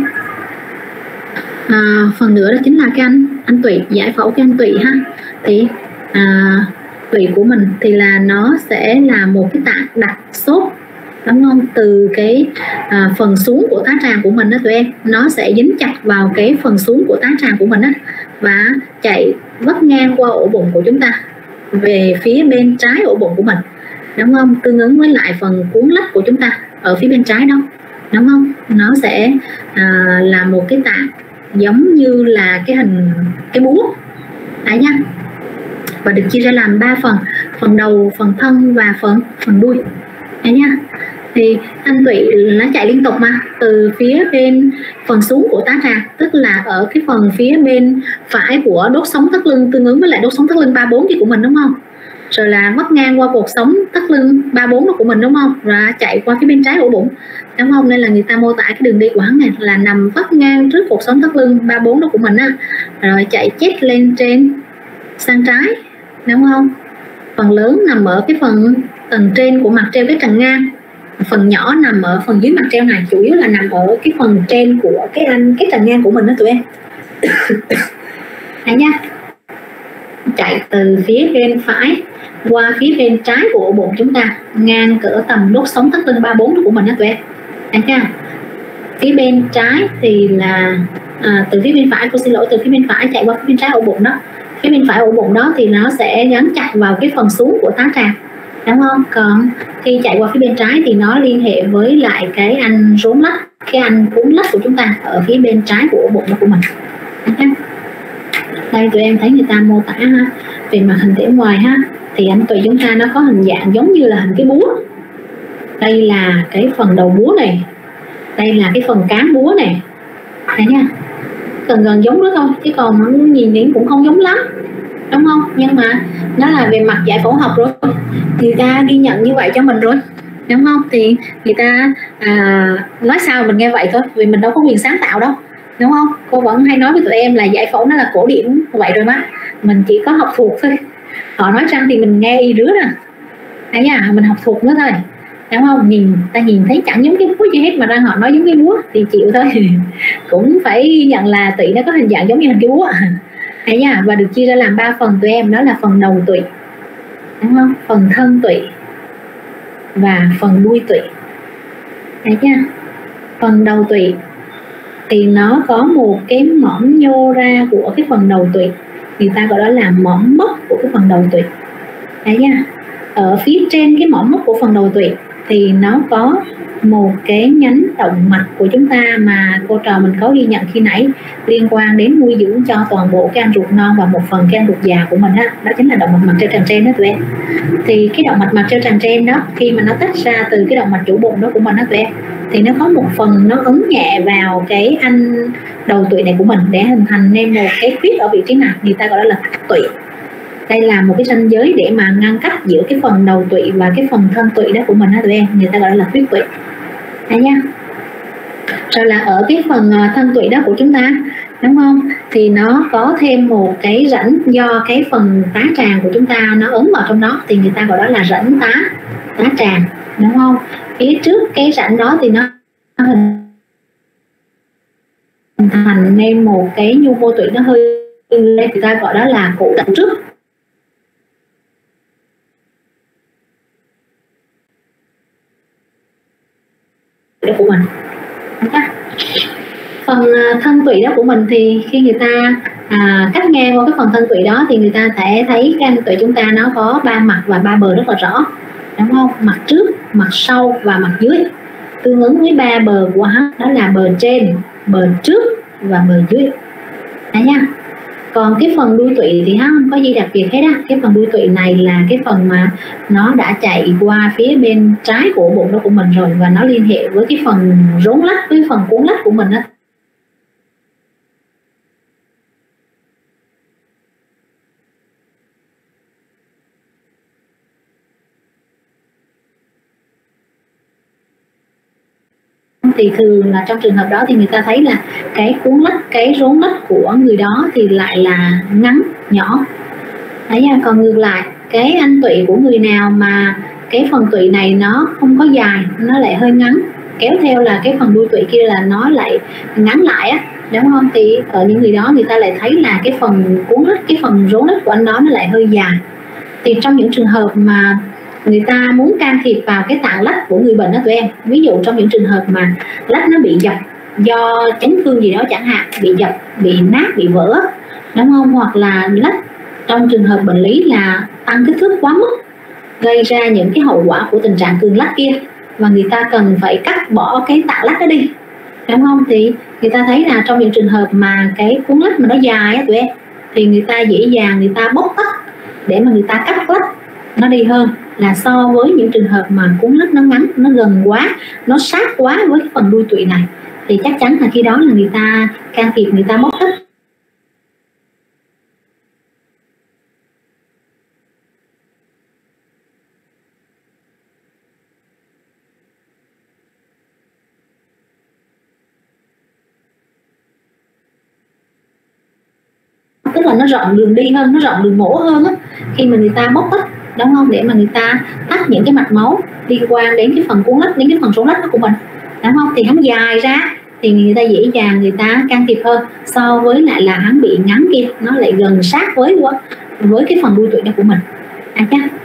À, phần nữa đó chính là cái anh anh tụy, giải phẫu cái anh tụy ha. Thì à, tụy của mình thì là nó sẽ là một cái tạng đặt xốp, đúng không, từ cái à, phần xuống của tá tràng của mình đó tụi em, nó sẽ dính chặt vào cái phần xuống của tá tràng của mình đó, và chạy vắt ngang qua ổ bụng của chúng ta về phía bên trái ổ bụng của mình, đúng không, tương ứng với lại phần cuốn lách của chúng ta ở phía bên trái đó, đúng không. Nó sẽ à, là một cái tạng giống như là cái hình cái búa đấy nha, và được chia ra làm ba phần: phần đầu, phần thân và phần phần đuôi đấy nha. Thì anh tụy nó chạy liên tục mà, từ phía bên phần xuống của tá tràng, tức là ở cái phần phía bên phải của đốt sống thắt lưng, tương ứng với lại đốt sống thắt lưng ba bốn của mình, đúng không, rồi là vắt ngang qua cột sống thắt lưng ba bốn của mình, đúng không, rồi chạy qua phía bên trái ổ bụng, đúng không. Nên là người ta mô tả cái đường đi của hắn này là nằm vắt ngang trước cột sống thắt lưng ba bốn của mình á, rồi chạy chết lên trên sang trái, đúng không. Phần lớn nằm ở cái phần tầng trên của mặt treo cái trần ngang, phần nhỏ nằm ở phần dưới mặt treo này, chủ yếu là nằm ở cái phần trên của cái anh cái trần ngang của mình đó tụi em. Đấy nha, chạy từ phía bên phải qua phía bên trái của ổ bụng chúng ta, ngang cỡ tầm đốt sống thắt lưng ba bốn của mình đó tụi em. Đấy nha, phía bên trái thì là à, từ phía bên phải, cô xin lỗi, từ phía bên phải chạy qua phía bên trái ổ bụng đó, phía bên phải ổ bụng đó thì nó sẽ gắn chặt vào cái phần xuống của tá tràng, đúng không. Còn khi chạy qua phía bên trái thì nó liên hệ với lại cái anh rốn lách, cái anh cuốn lách của chúng ta ở phía bên trái của ổ bụng của mình. Đây tụi em thấy người ta mô tả ha, về mặt hình thể ngoài ha, thì anh tụy chúng ta nó có hình dạng giống như là hình cái búa. Đây là cái phần đầu búa này, đây là cái phần cán búa này, thấy nha, gần gần giống đó thôi, chứ còn nó nhìn đến cũng không giống lắm, đúng không. Nhưng mà nó là về mặt giải phẫu học rồi, người ta ghi nhận như vậy cho mình rồi, đúng không. Thì người ta à, nói sao mình nghe vậy thôi, vì mình đâu có quyền sáng tạo đâu, đúng không. Cô vẫn hay nói với tụi em là giải phẫu nó là cổ điển vậy rồi má, mình chỉ có học thuộc thôi, họ nói rằng thì mình nghe y rứa nè, thấy nha, mình học thuộc nữa thôi, đúng không. Nhìn ta nhìn thấy chẳng giống cái búa gì hết mà đang họ nói giống cái búa thì chịu thôi. Cũng phải ghi nhận là tụy nó có hình dạng giống như hình cái búa, thấy nha. Và được chia ra làm ba phần tụi em, đó là phần đầu tụy, đúng không, phần thân tụy, và phần đuôi tụy. Thấy chưa? Phần đầu tụy thì nó có một cái mỏm nhô ra của cái phần đầu tụy, người ta gọi đó là mỏm mốc của cái phần đầu tụy. Thấy chưa? Ở phía trên cái mỏm mốc của phần đầu tụy thì nó có một cái nhánh động mạch của chúng ta mà cô trò mình có ghi nhận khi nãy, liên quan đến nuôi dưỡng cho toàn bộ cái ăn ruột non và một phần cái ăn ruột già của mình ha. Đó chính là động mạch mặt treo tràng trên đó tụi em. Thì cái động mạch mặt treo tràng trên đó, khi mà nó tách ra từ cái động mạch chủ bụng đó của mình đó tụi em, thì nó có một phần nó ấn nhẹ vào cái anh đầu tụy này của mình để hình thành nên một cái khuyết ở vị trí này, người ta gọi đó là tụy. Đây là một cái ranh giới để mà ngăn cách giữa cái phần đầu tụy và cái phần thân tụy đó của mình đó tụi em, người ta gọi là khuyết tụy. Đấy nha. Rồi là ở cái phần thân tụy đó của chúng ta, đúng không, thì nó có thêm một cái rãnh do cái phần tá tràng của chúng ta nó ấn vào trong đó, thì người ta gọi đó là rãnh tá tá tràng, đúng không? Phía trước cái rãnh đó thì nó hình thành nên một cái nhu mô tụy nó hơi lên, người ta gọi đó là cổ đằng trước. Đó của mình. Phần thân tụy đó của mình thì khi người ta à, cắt ngang qua cái phần thân tụy đó thì người ta sẽ thấy cái thân tụy chúng ta nó có ba mặt và ba bờ rất là rõ, đúng không? Mặt trước, mặt sau và mặt dưới. Tương ứng với ba bờ của hắn đó là bờ trên, bờ trước và bờ dưới. Đấy nha. Còn cái phần đuôi tụy thì hắn không có gì đặc biệt hết á. Cái phần đuôi tụy này là cái phần mà nó đã chạy qua phía bên trái của bụng đó của mình rồi, và nó liên hệ với cái phần rốn lách, với phần cuốn lách của mình á. Thì thường là trong trường hợp đó thì người ta thấy là cái cuốn lách, cái rốn lách của người đó thì lại là ngắn, nhỏ. Đấy nha. Còn ngược lại, cái anh tụy của người nào mà cái phần tụy này nó không có dài, nó lại hơi ngắn, kéo theo là cái phần đuôi tụy kia là nó lại ngắn lại á, đúng không? Thì ở những người đó người ta lại thấy là cái phần cuốn lách, cái phần rốn lách của anh đó nó lại hơi dài. Thì trong những trường hợp mà người ta muốn can thiệp vào cái tạng lách của người bệnh đó tụi em, ví dụ trong những trường hợp mà lách nó bị dập do chấn thương gì đó chẳng hạn, bị dập, bị nát, bị vỡ, đúng không? Hoặc là lách trong trường hợp bệnh lý là tăng kích thước quá mức, gây ra những cái hậu quả của tình trạng cường lách kia, và người ta cần phải cắt bỏ cái tạng lách đó đi, đúng không? Thì người ta thấy là trong những trường hợp mà cái cuốn lách mà nó dài á tụi em, thì người ta dễ dàng người ta bóc tách để mà người ta cắt lách nó đi hơn là so với những trường hợp mà cuốn lách nó ngắn, nó gần quá, nó sát quá với cái phần đuôi tụy này, thì chắc chắn là khi đó là người ta can thiệp, người ta bóc tách. Tức là nó rộng đường đi hơn, nó rộng đường mổ hơn á, khi mà người ta bóc tách, đúng không, để mà người ta tách những cái mạch máu liên quan đến cái phần cuốn lách, đến cái phần rốn lách của mình, đúng không? Thì hắn dài ra thì người ta dễ dàng người ta can thiệp hơn, so với lại là hắn bị ngắn kia, nó lại gần sát với với cái phần đuôi tụy đó của mình. À,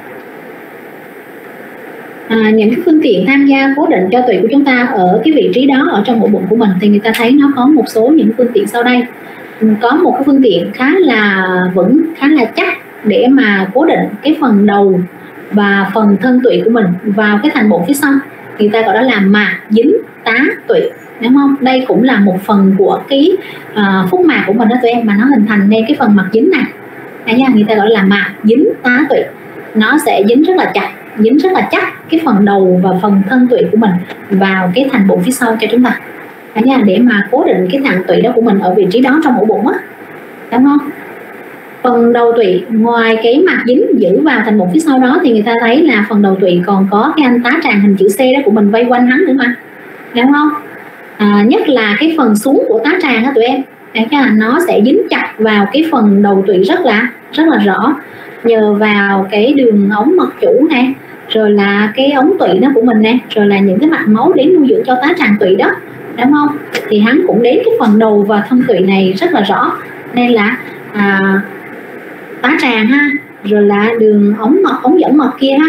à, những cái phương tiện tham gia cố định cho tụy của chúng ta ở cái vị trí đó ở trong ổ bụng của mình, thì người ta thấy nó có một số những phương tiện sau đây. Có một cái phương tiện khá là vững, khá là chắc để mà cố định cái phần đầu và phần thân tụy của mình vào cái thành bụng phía sau, người ta gọi đó là mạc dính tá tụy, đúng không? Đây cũng là một phần của cái uh, phúc mạc của mình đó tụi em, mà nó hình thành nên cái phần mạc dính này. Đấy nha, người ta gọi là mạc dính tá tụy, nó sẽ dính rất là chặt, dính rất là chắc cái phần đầu và phần thân tụy của mình vào cái thành bụng phía sau cho chúng ta. Đấy nha, để mà cố định cái thằng tụy đó của mình ở vị trí đó trong ổ bụng á, đúng không? Phần đầu tụy, ngoài cái mặt dính giữ vào thành bụng phía sau đó, thì người ta thấy là phần đầu tụy còn có cái anh tá tràng hình chữ C đó của mình vây quanh hắn nữa mà, đúng không? À, nhất là cái phần xuống của tá tràng đó tụi em, đấy nha, nó sẽ dính chặt vào cái phần đầu tụy rất là rất là rõ, nhờ vào cái đường ống mật chủ nè, rồi là cái ống tụy đó của mình nè, rồi là những cái mạch máu đến nuôi dưỡng cho tá tràng tụy đó, đúng không? Thì hắn cũng đến cái phần đầu và thân tụy này rất là rõ, nên là à, tá tràng ha, rồi là đường ống mật, ống dẫn mật kia ha,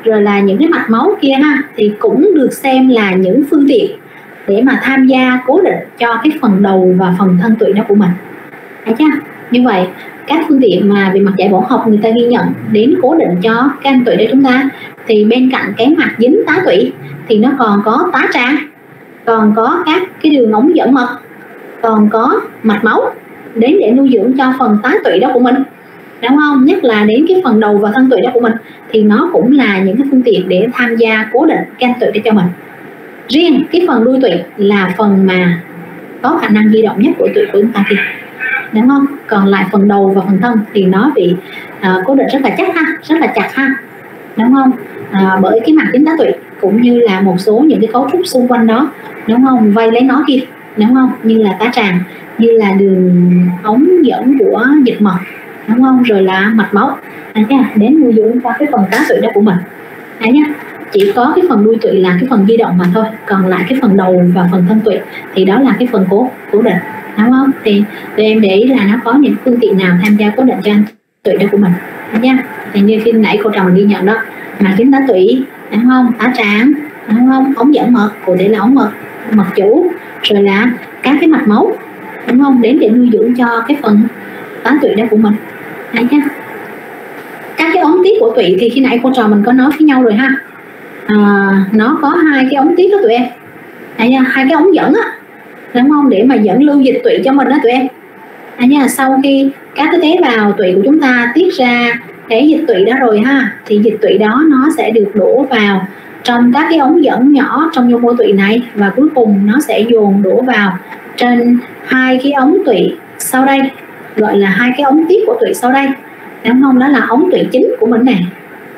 rồi là những cái mạch máu kia ha, thì cũng được xem là những phương tiện để mà tham gia cố định cho cái phần đầu và phần thân tụy đó của mình. Thấy chưa? Như vậy các phương tiện mà về mặt giải phẫu học người ta ghi nhận đến cố định cho cái anh tụy để chúng ta, thì bên cạnh cái mặt dính tá tụy thì nó còn có tá tràng, còn có các cái đường ống dẫn mật, còn có mạch máu đến để nuôi dưỡng cho phần tá tụy đó của mình, đúng không? Nhất là đến cái phần đầu và thân tụy đó của mình thì nó cũng là những cái phương tiện để tham gia cố định cái anh tụy để cho mình. Riêng cái phần đuôi tụy là phần mà có khả năng di động nhất của tụy của chúng ta kia, đúng không? Còn lại phần đầu và phần thân thì nó bị uh, cố định rất là chắc ha, rất là chặt ha, đúng không? À, bởi cái mặt dính tá tụy cũng như là một số những cái cấu trúc xung quanh đó, đúng không? Vây lấy nó kia, đúng không? Như là tá tràng, như là đường ống dẫn của dịch mật, đúng không? Rồi là mạch máu, đến nuôi dưỡng qua cái phần tá tụy đó của mình. Đấy nhá, chỉ có cái phần đuôi tụy là cái phần di động mà thôi, còn lại cái phần đầu và phần thân tụy thì đó là cái phần cố cố định, đúng không? Thì tụi em để ý là nó có những phương tiện nào tham gia cố định cho anh tụy đó của mình, đấy nhá. Thì như khi nãy cô trò mình ghi nhận đó, mà dính tá tụy, đúng không? Tá tràng, đúng không? Ống dẫn mật, cụ thể là ống mật, mật chủ, rồi là các cái mạch máu, đúng không? Đến để nuôi dưỡng cho cái phần tá tụy đó của mình, đấy nhá. Các cái ống tiết của tụy thì khi nãy cô trò mình có nói với nhau rồi ha. À, nó có hai cái ống tiết đó tụi em, đấy nha, hai cái ống dẫn á, đúng không? Để mà dẫn lưu dịch tụy cho mình đó tụi em. Đấy nha, sau khi các cái tế bào tụy của chúng ta tiết ra cái dịch tụy đó rồi ha, thì dịch tụy đó nó sẽ được đổ vào trong các cái ống dẫn nhỏ trong nhô mô tụy này, và cuối cùng nó sẽ dồn đổ vào trên hai cái ống tụy sau đây, gọi là hai cái ống tiết của tụy sau đây, đúng không? Đó là ống tụy chính của mình này,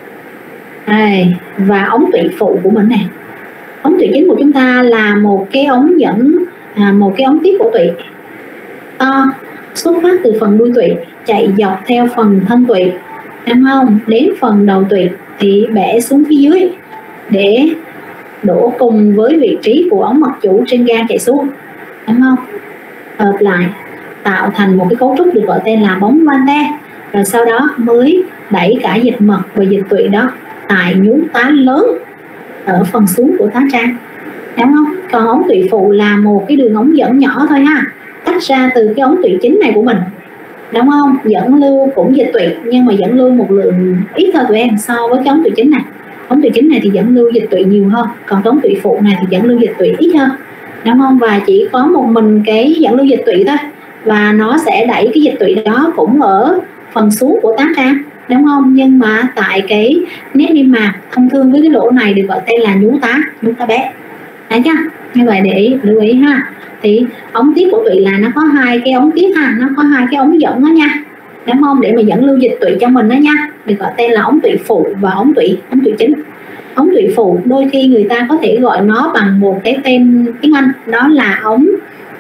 đây, và ống tụy phụ của mình này. Ống tụy chính của chúng ta là một cái ống dẫn, à, một cái ống tiết của tụy to, xuất phát từ phần đuôi tụy chạy dọc theo phần thân tụy, đúng không? Đến phần đầu tụy thì bẻ xuống phía dưới để đổ cùng với vị trí của ống mật chủ trên gan chạy xuống, đúng không? Hợp lại tạo thành một cái cấu trúc được gọi tên là bóng van te, rồi sau đó mới đẩy cả dịch mật và dịch tụy đó tại nhú tá lớn ở phần xuống của tá tràng, đúng không? Còn ống tụy phụ là một cái đường ống dẫn nhỏ thôi ha, tách ra từ cái ống tụy chính này của mình, đúng không? Dẫn lưu cũng dịch tụy nhưng mà dẫn lưu một lượng ít thôi tụi em, so với cái ống tụy chính này. Ống tụy chính này thì dẫn lưu dịch tụy nhiều hơn, còn ống tụy phụ này thì dẫn lưu dịch tụy ít hơn, đúng không? Và chỉ có một mình cái dẫn lưu dịch tụy thôi, và nó sẽ đẩy cái dịch tụy đó cũng ở phần xuống của tá tràng, đúng không? Nhưng mà tại cái nét niêm mạc thông thương với cái lỗ này được gọi tên là nhú tá, nhú tá bé, đấy chưa? Như vậy để lưu ý ha. Thì ống tiết của tụy là nó có hai cái ống tiết ha, nó có hai cái ống dẫn đó nha, đúng không? Để mà dẫn lưu dịch tụy cho mình đó nha, được gọi tên là ống tụy phụ và ống tụy ống tụy chính. Ống tụy phụ đôi khi người ta có thể gọi nó bằng một cái tên tiếng Anh, đó là ống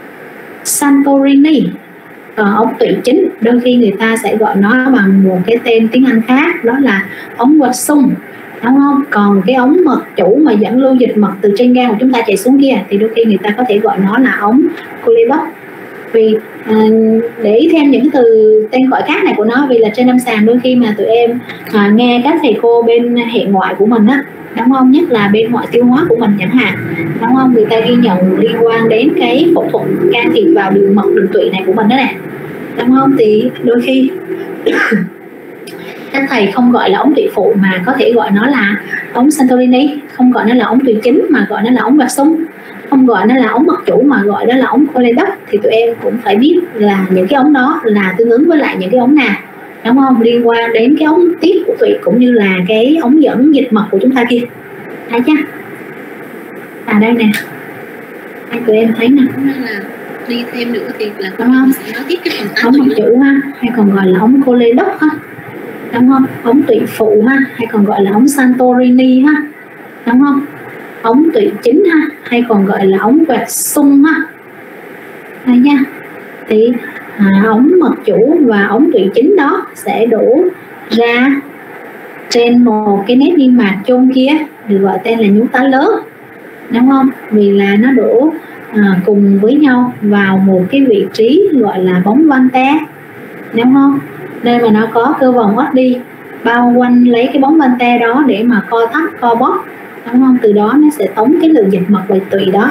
Santorini. Còn ống tụy chính đôi khi người ta sẽ gọi nó bằng một cái tên tiếng Anh khác, đó là ống Watson, đúng không? Còn cái ống mật chủ mà dẫn lưu dịch mật từ trên gan của chúng ta chạy xuống kia thì đôi khi người ta có thể gọi nó là ống Kulibox. Vì à, để ý thêm những cái từ tên gọi khác này của nó, vì là trên lâm sàng đôi khi mà tụi em à, nghe các thầy cô bên hệ ngoại của mình á, đúng không? Nhất là bên ngoại tiêu hóa của mình chẳng hạn, đúng không? Người ta ghi nhận liên quan đến cái phẫu thuật can thiệp vào đường mật đường tụy này của mình đó nè, đúng không? Thì đôi khi các thầy không gọi là ống tụy phụ mà có thể gọi nó là ống Santorini, không gọi nó là ống tụy chính mà gọi nó là ống Watson, không gọi nó là ống mật chủ mà gọi đó là ống Kulibox. Thì tụi em cũng phải biết là những cái ống đó là tương ứng với lại những cái ống nào, đúng không? Liên quan đến cái ống tiết của tụy cũng như là cái ống dẫn dịch mật của chúng ta kia, thấy chưa? À đây nè, hai tụi em thấy nè, là đi thêm nữa thì là đúng không? nói tiếp cái phần Ống mật chủ ha, hay còn gọi là ống Kulibox ha, đúng không? Ống tụy phụ ha, hay còn gọi là ống Santorini ha, đúng không? Ống tụy chính ha, hay còn gọi là ống quẹt sung ha, đây nha. Thì à, ống mật chủ và ống tụy chính đó sẽ đổ ra trên một cái nét niêm mạc chôn kia được gọi tên là nhú tá lớn, đúng không? Vì là nó đổ à, cùng với nhau vào một cái vị trí gọi là bóng van te, đúng không? Nơi mà nó có cơ vòng ớt đi bao quanh lấy cái bóng vante đó để mà co thắt, co bóp, đúng không? Từ đó nó sẽ tống cái lượng dịch mật về tụy đó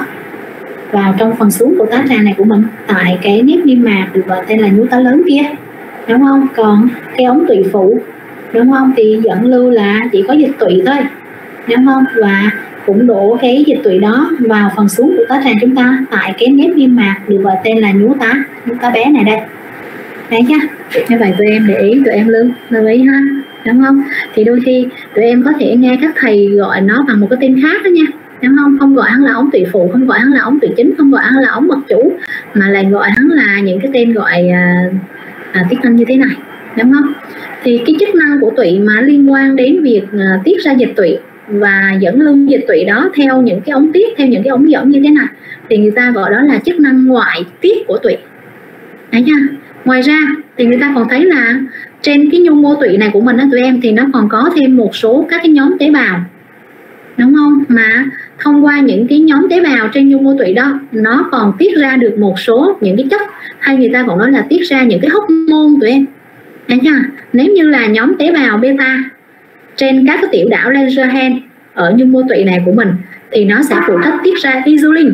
vào trong phần xuống của tá tràng này của mình, tại cái nếp niêm mạc được gọi tên là nhú tá lớn kia, đúng không? Còn cái ống tụy phụ, đúng không, thì dẫn lưu là chỉ có dịch tụy thôi, đúng không? Và cũng đổ cái dịch tụy đó vào phần xuống của tá tràng chúng ta, tại cái nếp niêm mạc được gọi tên là nhú tá, nhú tá bé này đây, đấy nhá. Như vậy tụi em để ý, tụi em lưu lưu ý ha, đúng không? Thì đôi khi tụi em có thể nghe các thầy gọi nó bằng một cái tên khác đó nha, đúng không? Không gọi hắn là ống tụy phụ, không gọi hắn là ống tụy chính, không gọi hắn là ống mật chủ, mà lại gọi hắn là những cái tên gọi à, à, tiết năng như thế này, đúng không? Thì cái chức năng của tụy mà liên quan đến việc à, tiết ra dịch tụy và dẫn lưu dịch tụy đó theo những cái ống tiết, theo những cái ống dẫn như thế này, thì người ta gọi đó là chức năng ngoại tiết của tụy, đấy nha. Ngoài ra thì người ta còn thấy là trên cái nhung mô tụy này của mình đó tụi em, thì nó còn có thêm một số các cái nhóm tế bào, đúng không? Mà thông qua những cái nhóm tế bào trên nhung mô tụy đó, nó còn tiết ra được một số những cái chất, hay người ta còn nói là tiết ra những cái hormone tụi em, thấy chưa? Nếu như là nhóm tế bào beta trên các cái tiểu đảo Langerhans ở nhung mô tụy này của mình, thì nó sẽ phụ trách tiết ra insulin,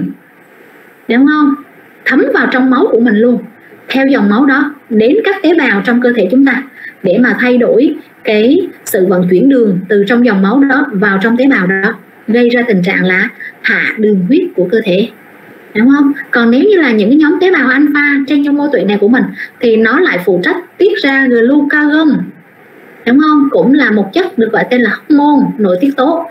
đúng không? Thấm vào trong máu của mình luôn, theo dòng máu đó đến các tế bào trong cơ thể chúng ta, để mà thay đổi cái sự vận chuyển đường từ trong dòng máu đó vào trong tế bào đó, gây ra tình trạng là hạ đường huyết của cơ thể, đúng không? Còn nếu như là những cái nhóm tế bào alpha trên nhung mô tụy này của mình, thì nó lại phụ trách tiết ra glucagon, đúng không? Cũng là một chất được gọi tên là hormone nội tiết tố,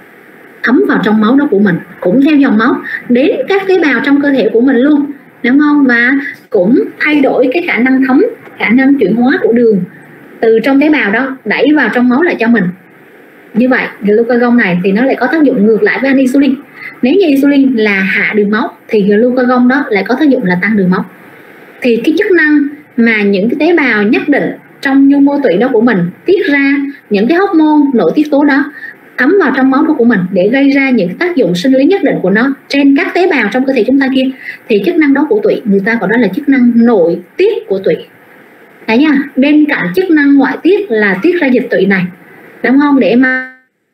thấm vào trong máu đó của mình, cũng theo dòng máu đến các tế bào trong cơ thể của mình luôn, đúng không? Và cũng thay đổi cái khả năng thấm, khả năng chuyển hóa của đường từ trong tế bào đó đẩy vào trong máu lại cho mình. Như vậy glucagon này thì nó lại có tác dụng ngược lại với insulin. Nếu như insulin là hạ đường máu, thì glucagon đó lại có tác dụng là tăng đường máu. Thì cái chức năng mà những cái tế bào nhất định trong nhung mô tụy đó của mình tiết ra những cái hormone nội tiết tố đó, thấm vào trong máu đó của mình để gây ra những tác dụng sinh lý nhất định của nó trên các tế bào trong cơ thể chúng ta kia, thì chức năng đó của tụy người ta gọi đó là chức năng nội tiết của tụy, đấy nha. Bên cạnh chức năng ngoại tiết là tiết ra dịch tụy này, đúng không, để mà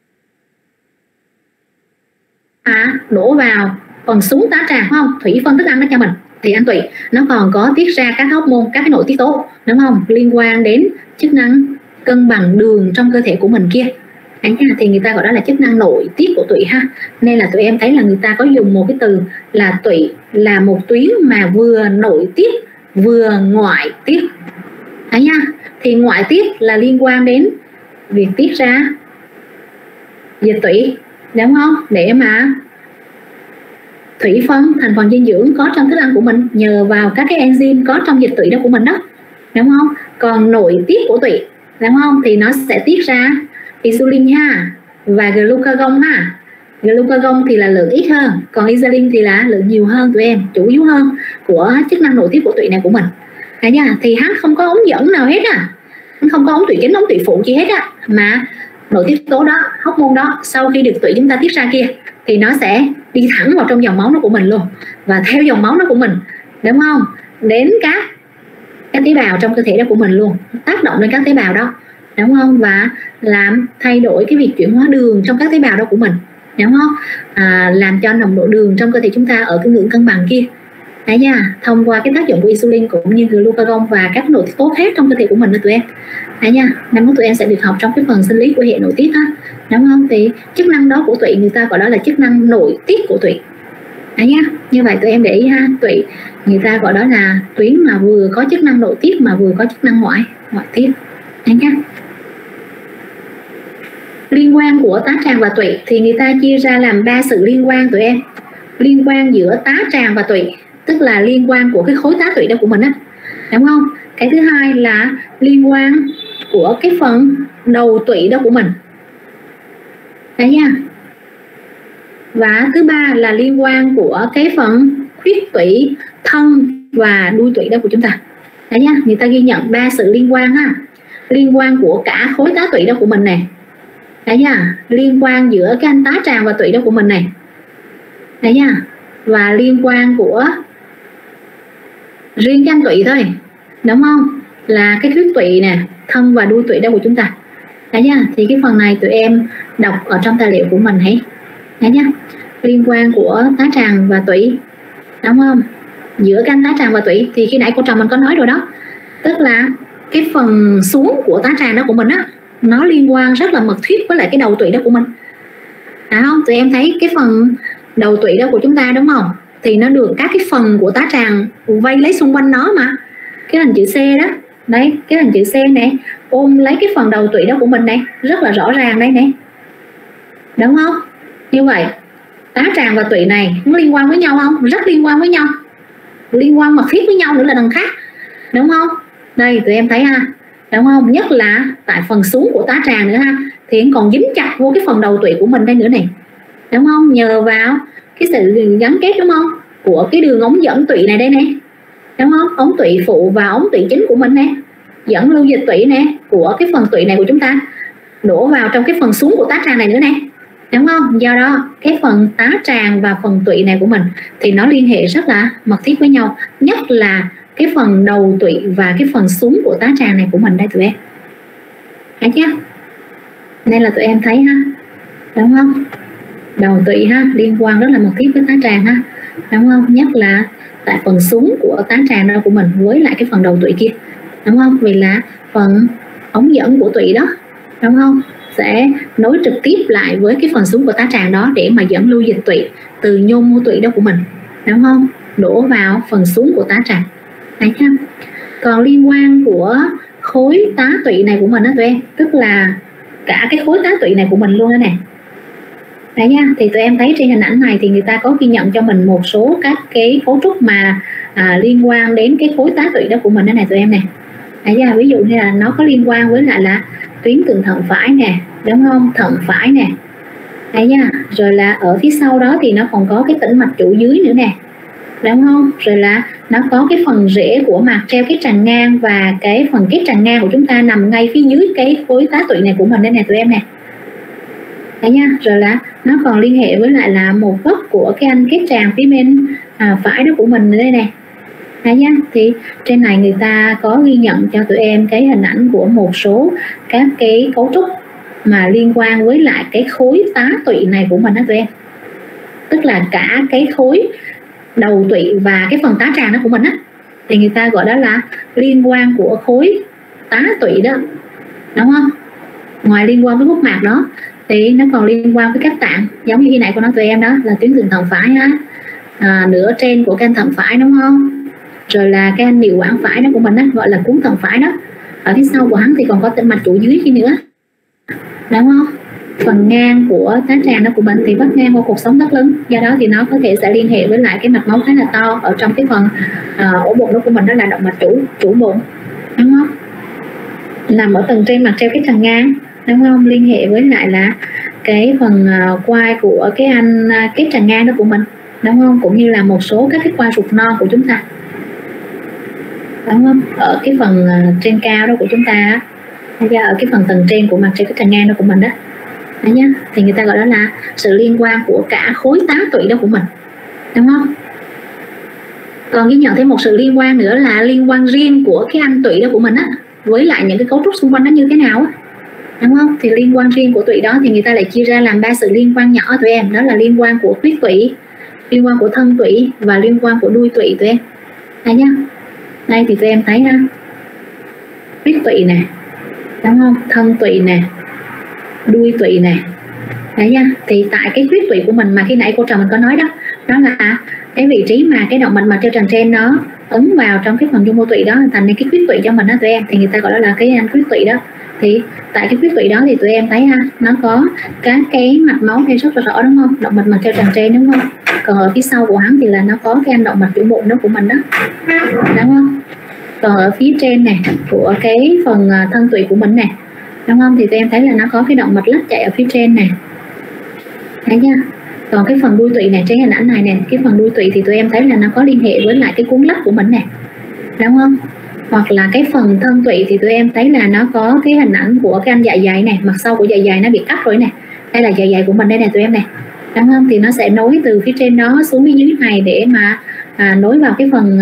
à, đổ vào phần xuống tá tràng, đúng không, thủy phân thức ăn đó cho mình, thì ăn tụy nó còn có tiết ra các hormone, các cái nội tiết tố, đúng không, liên quan đến chức năng cân bằng đường trong cơ thể của mình kia. Anh ha, thì người ta gọi đó là chức năng nội tiết của tụy ha. Nên là tụi em thấy là người ta có dùng một cái từ là tụy là một tuyến mà vừa nội tiết vừa ngoại tiết, đấy nha. Thì ngoại tiết là liên quan đến việc tiết ra dịch tụy, đúng không, để mà thủy phân, thành phần dinh dưỡng có trong thức ăn của mình nhờ vào các cái enzyme có trong dịch tụy đó của mình đó, đúng không. Còn nội tiết của tụy, đúng không, thì nó sẽ tiết ra insulin ha và glucagon ha. Glucagon thì là lượng ít hơn, còn insulin thì là lượng nhiều hơn tụi em, chủ yếu hơn của chức năng nội tiết của tụy này của mình. Thấy nha, thì hắn không có ống dẫn nào hết à, hắn không có ống tụy chính, ống tụy phụ chi hết á, mà nội tiết tố đó, hormone đó sau khi được tụy chúng ta tiết ra kia thì nó sẽ đi thẳng vào trong dòng máu nó của mình luôn, và theo dòng máu nó của mình, đúng không, đến các các tế bào trong cơ thể đó của mình luôn, tác động lên các tế bào đó, đúng không, và làm thay đổi cái việc chuyển hóa đường trong các tế bào đó của mình, đúng không, à, làm cho nồng độ đường trong cơ thể chúng ta ở cái ngưỡng cân bằng kia, đấy nha, thông qua cái tác dụng của insulin cũng như glucagon và các nội tiết tố khác trong cơ thể của mình đó tụi em, đấy nha. Năm của tụi em sẽ được học trong cái phần sinh lý của hệ nội tiết ha, đúng không. Thì chức năng đó của tụy người ta gọi đó là chức năng nội tiết của tụy, đấy nha. Như vậy tụi em để ý ha, tụy người ta gọi đó là tuyến mà vừa có chức năng nội tiết mà vừa có chức năng ngoại ngoại tiết, đấy nha. Liên quan của tá tràng và tụy thì người ta chia ra làm ba sự liên quan tụi em. Liên quan giữa tá tràng và tụy, tức là liên quan của cái khối tá tụy đó của mình á, đúng không. Cái thứ hai là liên quan của cái phần đầu tụy đó của mình, đấy nha. Và thứ ba là liên quan của cái phần huyết tụy, thân và đuôi tụy đó của chúng ta, đấy nha. Người ta ghi nhận ba sự liên quan ha. Liên quan của cả khối tá tụy đó của mình này, đấy nha. Liên quan giữa cái anh tá tràng và tụy đó của mình này, đấy nha. Và liên quan của riêng cái anh tụy thôi, đúng không, là cái huyết tụy nè, thân và đuôi tụy đó của chúng ta, Đấy nha, thì cái phần này tụi em đọc ở trong tài liệu của mình hãy đấy nhá. Liên quan của tá tràng và tụy, đúng không? Giữa cái tá tràng và tụy thì khi nãy cô trò mình có nói rồi đó, tức là cái phần xuống của tá tràng đó của mình á, nó liên quan rất là mật thiết với lại cái đầu tụy đó của mình, phải không? Tụi em thấy cái phần đầu tụy đó của chúng ta đúng không, thì nó được các cái phần của tá tràng vây lấy xung quanh nó mà, cái hình chữ C đó đấy, cái hình chữ C này ôm lấy cái phần đầu tụy đó của mình này, rất là rõ ràng đây này, đúng không? Như vậy tá tràng và tụy này nó liên quan với nhau không? Rất liên quan với nhau, liên quan mật thiết với nhau nữa là đằng khác, đúng không? Đây tụi em thấy ha, đúng không? Nhất là tại phần xuống của tá tràng nữa ha, thì còn dính chặt vô cái phần đầu tụy của mình đây nữa này, đúng không? Nhờ vào cái sự gắn kết, đúng không, của cái đường ống dẫn tụy này đây nè, đúng không? Ống tụy phụ và ống tụy chính của mình nè, dẫn lưu dịch tụy nè của cái phần tụy này của chúng ta đổ vào trong cái phần xuống của tá tràng này nữa nè, đúng không? Do đó cái phần tá tràng và phần tụy này của mình thì nó liên hệ rất là mật thiết với nhau, nhất là cái phần đầu tụy và cái phần xuống của tá tràng này của mình đây tụi em, thấy chưa? Nên là tụi em thấy ha, đúng không? Đầu tụy ha liên quan rất là mật thiết với tá tràng ha, đúng không? Nhất là tại phần xuống của tá tràng đó của mình với lại cái phần đầu tụy kia, đúng không? Vì là phần ống dẫn của tụy đó, đúng không, sẽ nối trực tiếp lại với cái phần xuống của tá tràng đó để mà dẫn lưu dịch tụy từ nhôm mô tụy đó của mình, đúng không, đổ vào phần xuống của tá tràng. Đấy ha. Còn liên quan của khối tá tụy này của mình đó tụi em, tức là cả cái khối tá tụy này của mình luôn đó nè. Đấy nha, thì tụi em thấy trên hình ảnh này thì người ta có ghi nhận cho mình một số các cái cấu trúc mà à, liên quan đến cái khối tá tụy đó của mình đó này tụi em nè. Đấy nha, ví dụ như là nó có liên quan với lại là tuyến tường thận phải nè, đúng không, thận phải nè. Đấy nha, rồi là ở phía sau đó thì nó còn có cái tĩnh mạch chủ dưới nữa nè, đúng không? Rồi là nó có cái phần rễ của mạc treo kết tràng ngang, và cái phần kết tràng ngang của chúng ta nằm ngay phía dưới cái khối tá tụy này của mình đây nè tụi em nè. Đấy nha, rồi là nó còn liên hệ với lại là một góc của cái anh kết tràng phía bên à, phải đó của mình đây nè. Đấy nha, thì trên này người ta có ghi nhận cho tụi em cái hình ảnh của một số các cái cấu trúc mà liên quan với lại cái khối tá tụy này của mình đó tụi em, tức là cả cái khối đầu tụy và cái phần tá tràng đó của mình á, thì người ta gọi đó là liên quan của khối tá tụy đó, đúng không? Ngoài liên quan với phúc mạc đó thì nó còn liên quan với các tạng, giống như khi nãy cô nói tụi em đó là tuyến tường thận phải á, à, nửa trên của cái anh thận phải, đúng không? Rồi là cái anh niệu quản phải đó của mình đó, gọi là cuốn thận phải đó. Ở phía sau của hắn thì còn có tĩnh mạch chủ dưới kia nữa, đúng không? Phần ngang của tá tràng đó của mình thì vắt ngang qua cột sống thắt lưng, do đó thì nó có thể sẽ liên hệ với lại cái mạch máu khá là to ở trong cái phần uh, ổ bụng đó của mình, đó là động mạch chủ chủ bụng, đúng không? Nằm ở tầng trên mặt treo cái tràng ngang, đúng không? Liên hệ với lại là cái phần uh, quai của cái anh uh, kết tràng ngang đó của mình, đúng không? Cũng như là một số các cái quai ruột non của chúng ta, đúng không? Ở cái phần uh, trên cao đó của chúng ta, hay là ở cái phần tầng trên của mặt treo cái tràng ngang đó của mình đó. Đấy nhá, thì người ta gọi đó là sự liên quan của cả khối tá tụy đó của mình, đúng không? Còn ghi nhận thêm một sự liên quan nữa là liên quan riêng của cái anh tụy đó của mình á với lại những cái cấu trúc xung quanh nó như thế nào á, đúng không? Thì liên quan riêng của tụy đó thì người ta lại chia ra làm ba sự liên quan nhỏ tụi em, đó là liên quan của huyết tụy, liên quan của thân tụy và liên quan của đuôi tụy tụi em. Đây nhá, đây thì tụi em thấy ha, huyết tụy nè, đúng không? Thân tụy nè, đuôi tụy nè. Đấy nha, thì tại cái huyết tụy của mình mà khi nãy cô trò mình có nói đó, đó là cái vị trí mà cái động mạch mà treo trần trên nó ấn vào trong cái phần dung mô tụy đó thành nên cái huyết tụy cho mình đó tụi em, thì người ta gọi đó là cái anh huyết tụy đó. Thì tại cái huyết tụy đó thì tụi em thấy ha, nó có các cái mạch máu đây rất là rõ, đúng không? Động mạch mà treo trần trên, đúng không? Còn ở phía sau của hắn thì là nó có cái anh động mạch chủ bụng đó của mình đó, đúng không? Còn ở phía trên này của cái phần thân tụy của mình nè, đúng không? Thì tụi em thấy là nó có cái động mạch lách chạy ở phía trên này. Đấy nha. Còn cái phần đuôi tụy này trên hình ảnh này nè, cái phần đuôi tụy thì tụi em thấy là nó có liên hệ với lại cái cuốn lách của mình nè, đúng không? Hoặc là cái phần thân tụy thì tụi em thấy là nó có cái hình ảnh của cái anh dạ dày này, mặt sau của dạ dày nó bị cắt rồi nè. Đây là dạ dày của mình đây nè tụi em nè, đúng không? Thì nó sẽ nối từ phía trên đó xuống phía dưới này để mà à, nối vào cái phần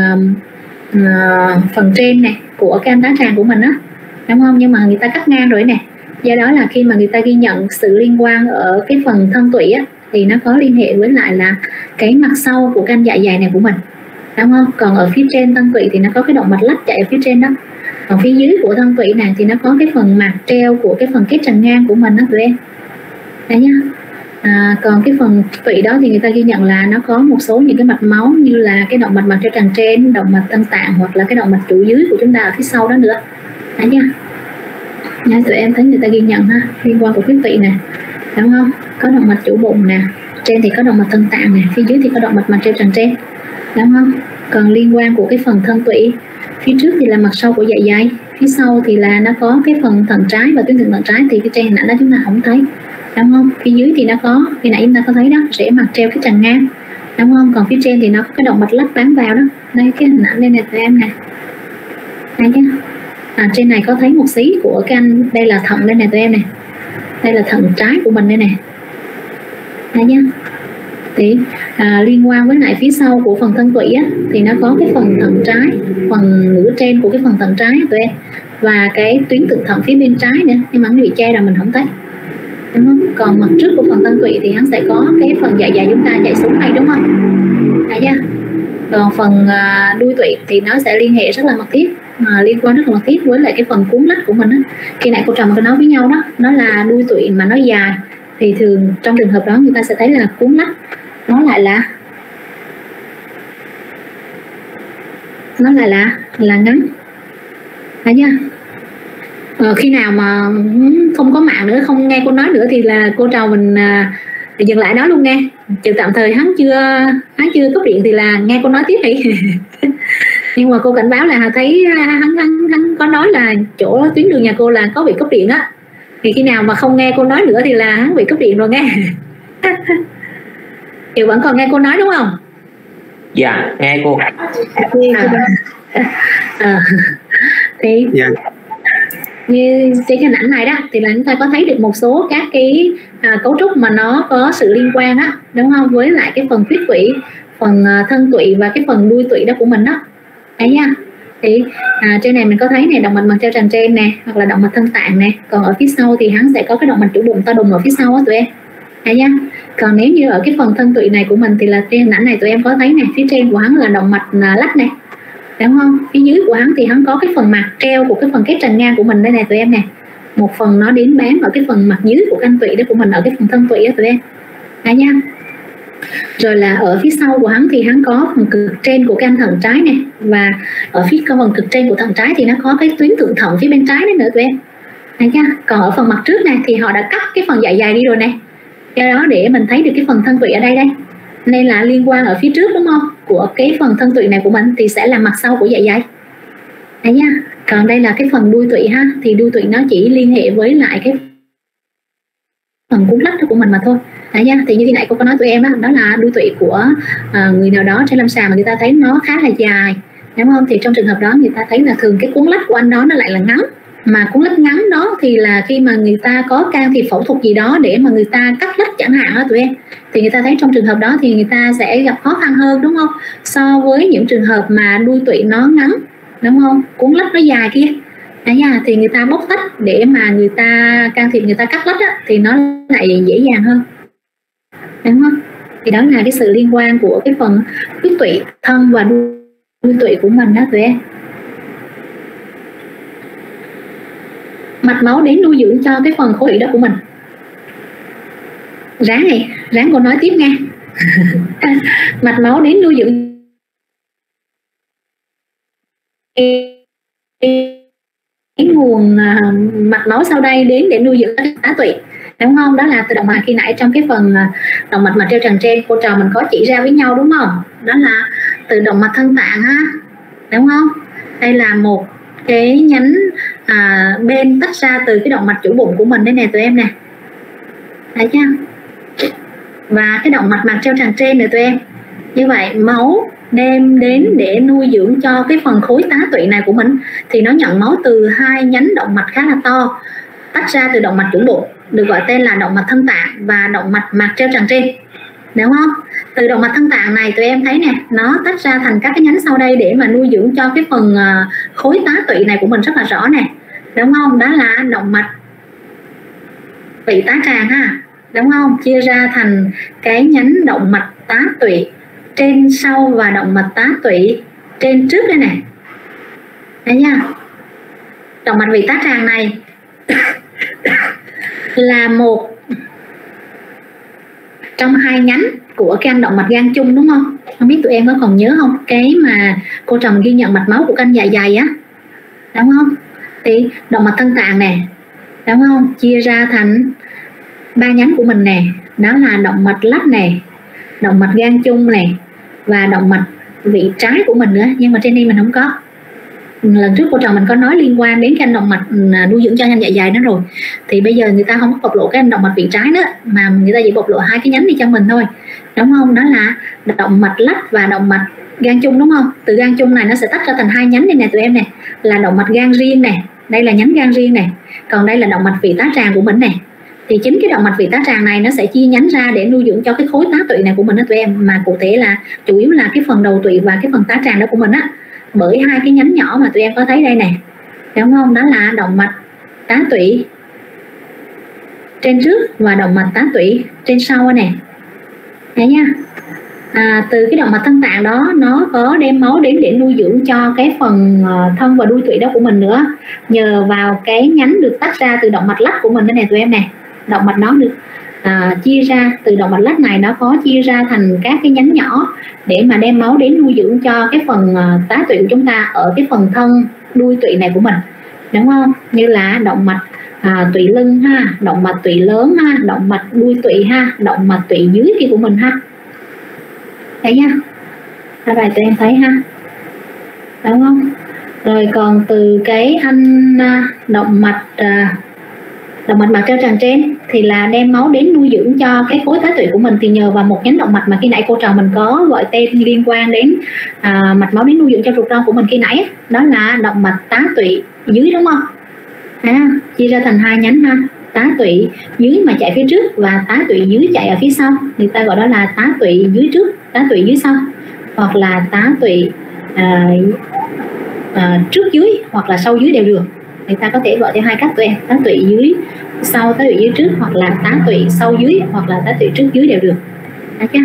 à, phần trên này của cái anh tá tràng của mình á, đúng không? Nhưng mà người ta cắt ngang rồi nè, Do đó là khi mà người ta ghi nhận sự liên quan ở cái phần thân tụy á, thì nó có liên hệ với lại là cái mặt sau của căn dạ dày này của mình, đúng không? Còn ở phía trên thân tụy thì nó có cái động mạch lách chạy ở phía trên đó, còn phía dưới của thân tụy này thì nó có cái phần mạc treo của cái phần kết trần ngang của mình đó tụi em. Đấy nhá. À, còn cái phần tụy đó thì người ta ghi nhận là nó có một số những cái mạch máu như là cái động mạch mạc treo tràng trên, động mạch tâm tạng hoặc là cái động mạch trụ dưới của chúng ta ở phía sau đó nữa. Đấy nhá. Nha, tụi em thấy người ta ghi nhận ha, liên quan của huyết tụy nè, đúng không? Có động mạch chủ bụng nè, trên thì có động mạch thân tạng nè, phía dưới thì có động mạch mạc treo tràng trên, đúng không? Còn liên quan của cái phần thân tụy, phía trước thì là mặt sau của dạ dày, phía sau thì là nó có cái phần thận trái và tuyến thượng thận trái, thì cái trên hình ảnh đó chúng ta không thấy, đúng không? Phía dưới thì nó có, khi nãy chúng ta có thấy đó, rễ mạc treo cái trần ngang, đúng không? Còn phía trên thì nó có cái động mạch lách bám vào đó, đây cái hình ảnh đây nè tụi em nè, đây nhá. À, trên này có thấy một xí của cái anh, đây là thận đây nè tụi em nè, đây là thận trái của mình đây nè, đây nhá. Thì à, liên quan với lại phía sau của phần thân tụy á, thì nó có cái phần thận trái, phần nửa trên của cái phần thận trái tụi em, và cái tuyến thượng thận phía bên trái nữa, nhưng mà nó bị che rồi mình không thấy, đúng không? Còn mặt trước của phần thân tụy thì hắn sẽ có cái phần dạ dày chúng ta chạy xuống đây, đúng không? Đấy nha. Còn phần à, đuôi tụy thì nó sẽ liên hệ rất là mật thiết, mà liên quan rất là mật thiết với lại cái phần cuốn lách của mình á. Khi nãy cô Trầm có nói với nhau đó, nó là đuôi tụy mà nó dài thì thường trong trường hợp đó người ta sẽ thấy là cuốn lách nó lại là nó lại là là ngắn. Đấy nha. Ờ, khi nào mà không có mạng nữa, không nghe cô nói nữa thì là cô trò mình à, dừng lại đó luôn nghe. Trừ tạm thời hắn chưa hắn chưa cấp điện thì là nghe cô nói tiếp đi. Nhưng mà cô cảnh báo là thấy hắn hắn hắn có nói là chỗ tuyến đường nhà cô là có bị cấp điện á, thì khi nào mà không nghe cô nói nữa thì là hắn bị cấp điện rồi nghe. Kiều vẫn còn nghe cô nói đúng không? Dạ nghe cô. À, à, thì Dạ. như trên hình ảnh này đó thì là chúng ta có thấy được một số các cái à, cấu trúc mà nó có sự liên quan đó, đúng không, với lại cái phần huyết tụy, phần à, thân tụy và cái phần đuôi tụy đó của mình đó. Đấy nha. Thì à, trên này mình có thấy này, động mạch mạc treo tràng trên nè, hoặc là động mạch thân tạng nè, còn ở phía sau thì hắn sẽ có cái động mạch chủ bụng to đùng ở phía sau á tụi em. Đấy nha. Còn nếu như ở cái phần thân tụy này của mình thì là trên hình ảnh này tụi em có thấy này, phía trên của hắn là động mạch à, lách này, đúng không? Phía dưới của hắn thì hắn có cái phần mạc treo của cái phần kết trần ngang của mình đây này tụi em nè, một phần nó đến bám ở cái phần mặt dưới của căn tụy đó của mình, ở cái phần thân tụy đó tụi em. Đấy nha. Rồi là ở phía sau của hắn thì hắn có phần cực trên của căn thận trái này, và ở phía phần cực trên của thận trái thì nó có cái tuyến thượng thận phía bên trái đấy nữa tụi em. Đấy nha. Còn ở phần mặt trước này thì họ đã cắt cái phần dạ dày đi rồi nè, do đó để mình thấy được cái phần thân tụy ở đây đây, nên là liên quan ở phía trước, đúng không, của cái phần thân tụy này của mình thì sẽ là mặt sau của dạ dày. Đấy nha. Còn đây là cái phần đuôi tụy ha, thì đuôi tụy nó chỉ liên hệ với lại cái phần cuốn lách của mình mà thôi. Đấy nha. Thì như thế này cô có nói tụi em đó, đó là đuôi tụy của à, người nào đó trên lâm sàng mà người ta thấy nó khá là dài, đúng không, thì trong trường hợp đó người ta thấy là thường cái cuốn lách của anh đó nó lại là ngắn, mà cuốn lách ngắn đó thì là khi mà người ta có can thiệp phẫu thuật gì đó để mà người ta cắt lách chẳng hạn đó tụi em, thì người ta thấy trong trường hợp đó thì người ta sẽ gặp khó khăn hơn, đúng không, so với những trường hợp mà đuôi tụy nó ngắn, đúng không, cuốn lách nó dài kia. Đấy nha. Thì người ta bóc tách để mà người ta can thiệp, người ta cắt lách á, thì nó lại dễ dàng hơn, đúng không? Thì đó là cái sự liên quan của cái phần huyết tụy thân và đuôi tụy của mình đó tụi em. Mạch máu đến nuôi dưỡng cho cái phần khối tụy đó của mình. Ráng này, ráng cô nói tiếp nghe. Mạch máu đến nuôi dưỡng cái nguồn uh, mạch máu sau đây đến để nuôi dưỡng cái tá tụy, đúng không? Đó là từ động mạch khi nãy trong cái phần uh, động mạch mạc treo tràng trên cô trò mình có chỉ ra với nhau, đúng không? Đó là từ động mạch thân tạng ha, đúng không? Đây là một cái nhánh à, bên tách ra từ cái động mạch chủ bụng của mình đây nè tụi em nè. Đấy chưa? Và cái động mạch mạc treo tràng trên này tụi em. Như vậy máu đem đến để nuôi dưỡng cho cái phần khối tá tụy này của mình thì nó nhận máu từ hai nhánh động mạch khá là to tách ra từ động mạch chủ bụng, được gọi tên là động mạch thân tạng và động mạch mạc treo tràng trên, đúng không? Từ động mạch thân tạng này tụi em thấy nè, nó tách ra thành các cái nhánh sau đây để mà nuôi dưỡng cho cái phần khối tá tụy này của mình rất là rõ nè, đúng không? Đó là động mạch vị tá tràng ha, đúng không? Chia ra thành cái nhánh động mạch tá tụy trên sau và động mạch tá tụy trên trước đây này. Đấy nha. Động mạch vị tá tràng này là một trong hai nhánh của cái anh động mạch gan chung, đúng không? Không biết tụi em có còn nhớ không? Cái mà cô Trầm ghi nhận mạch máu của canh dạ dày á, đúng không? Thì động mạch thân tạng nè, đúng không? Chia ra thành ba nhánh của mình nè, đó là động mạch lách nè, động mạch gan chung nè, và động mạch vị trái của mình nữa. Nhưng mà trên đây mình không có. Lần trước cô Trò mình có nói liên quan đến cái anh động mạch nuôi dưỡng cho nhanh dạ dày đó rồi. Thì bây giờ người ta không có bộc lộ cái anh động mạch vị trái nữa, mà người ta chỉ bộc lộ hai cái nhánh đi cho mình thôi, đúng không? Đó là động mạch lách và động mạch gan chung, đúng không? Từ gan chung này nó sẽ tách ra thành hai nhánh đây nè tụi em nè, là động mạch gan riêng nè, đây là nhánh gan riêng nè, còn đây là động mạch vị tá tràng của mình nè. Thì chính cái động mạch vị tá tràng này nó sẽ chia nhánh ra để nuôi dưỡng cho cái khối tá tụy này của mình đó tụi em, mà cụ thể là chủ yếu là cái phần đầu tụy và cái phần tá tràng đó của mình á, bởi hai cái nhánh nhỏ mà tụi em có thấy đây nè, đúng không? Đó là động mạch tá tụy trên trước và động mạch tá tụy trên sau nè. Đấy nha. À, từ cái động mạch thân tạng đó nó có đem máu đến để nuôi dưỡng cho cái phần thân và đuôi tụy đó của mình nữa, nhờ vào cái nhánh được tách ra từ động mạch lách của mình đây nè tụi em nè. Động mạch nó được à, chia ra từ động mạch lách này, nó có chia ra thành các cái nhánh nhỏ để mà đem máu đến nuôi dưỡng cho cái phần tá tụy của chúng ta ở cái phần thân đuôi tụy này của mình, đúng không? Như là động mạch à, tụy lưng ha, động mạch tụy lớn ha, động mạch đuôi tụy ha, động mạch tụy dưới kia của mình ha. Thấy nha. Các bạn tụi em thấy ha, đúng không? Rồi còn từ cái anh động mạch động mạch mạc treo tràng trên thì là đem máu đến nuôi dưỡng cho cái khối tá tụy của mình, thì nhờ vào một nhánh động mạch mà khi nãy cô trò mình có gọi tên liên quan đến à, mạch máu đến nuôi dưỡng cho ruột non của mình khi nãy, đó là động mạch tá tụy dưới, đúng không? À, chia ra thành hai nhánh ha, tá tụy dưới mà chạy phía trước và tá tụy dưới chạy ở phía sau, người ta gọi đó là tá tụy dưới trước, tá tụy dưới sau, hoặc là tá tụy à, à, trước dưới hoặc là sau dưới đều được. Người ta có thể gọi theo hai cách tụi em, tá tụy dưới sau, tá tụy dưới trước, hoặc là tá tụy sau dưới, hoặc là tá tụy trước dưới đều được. Đấy chưa?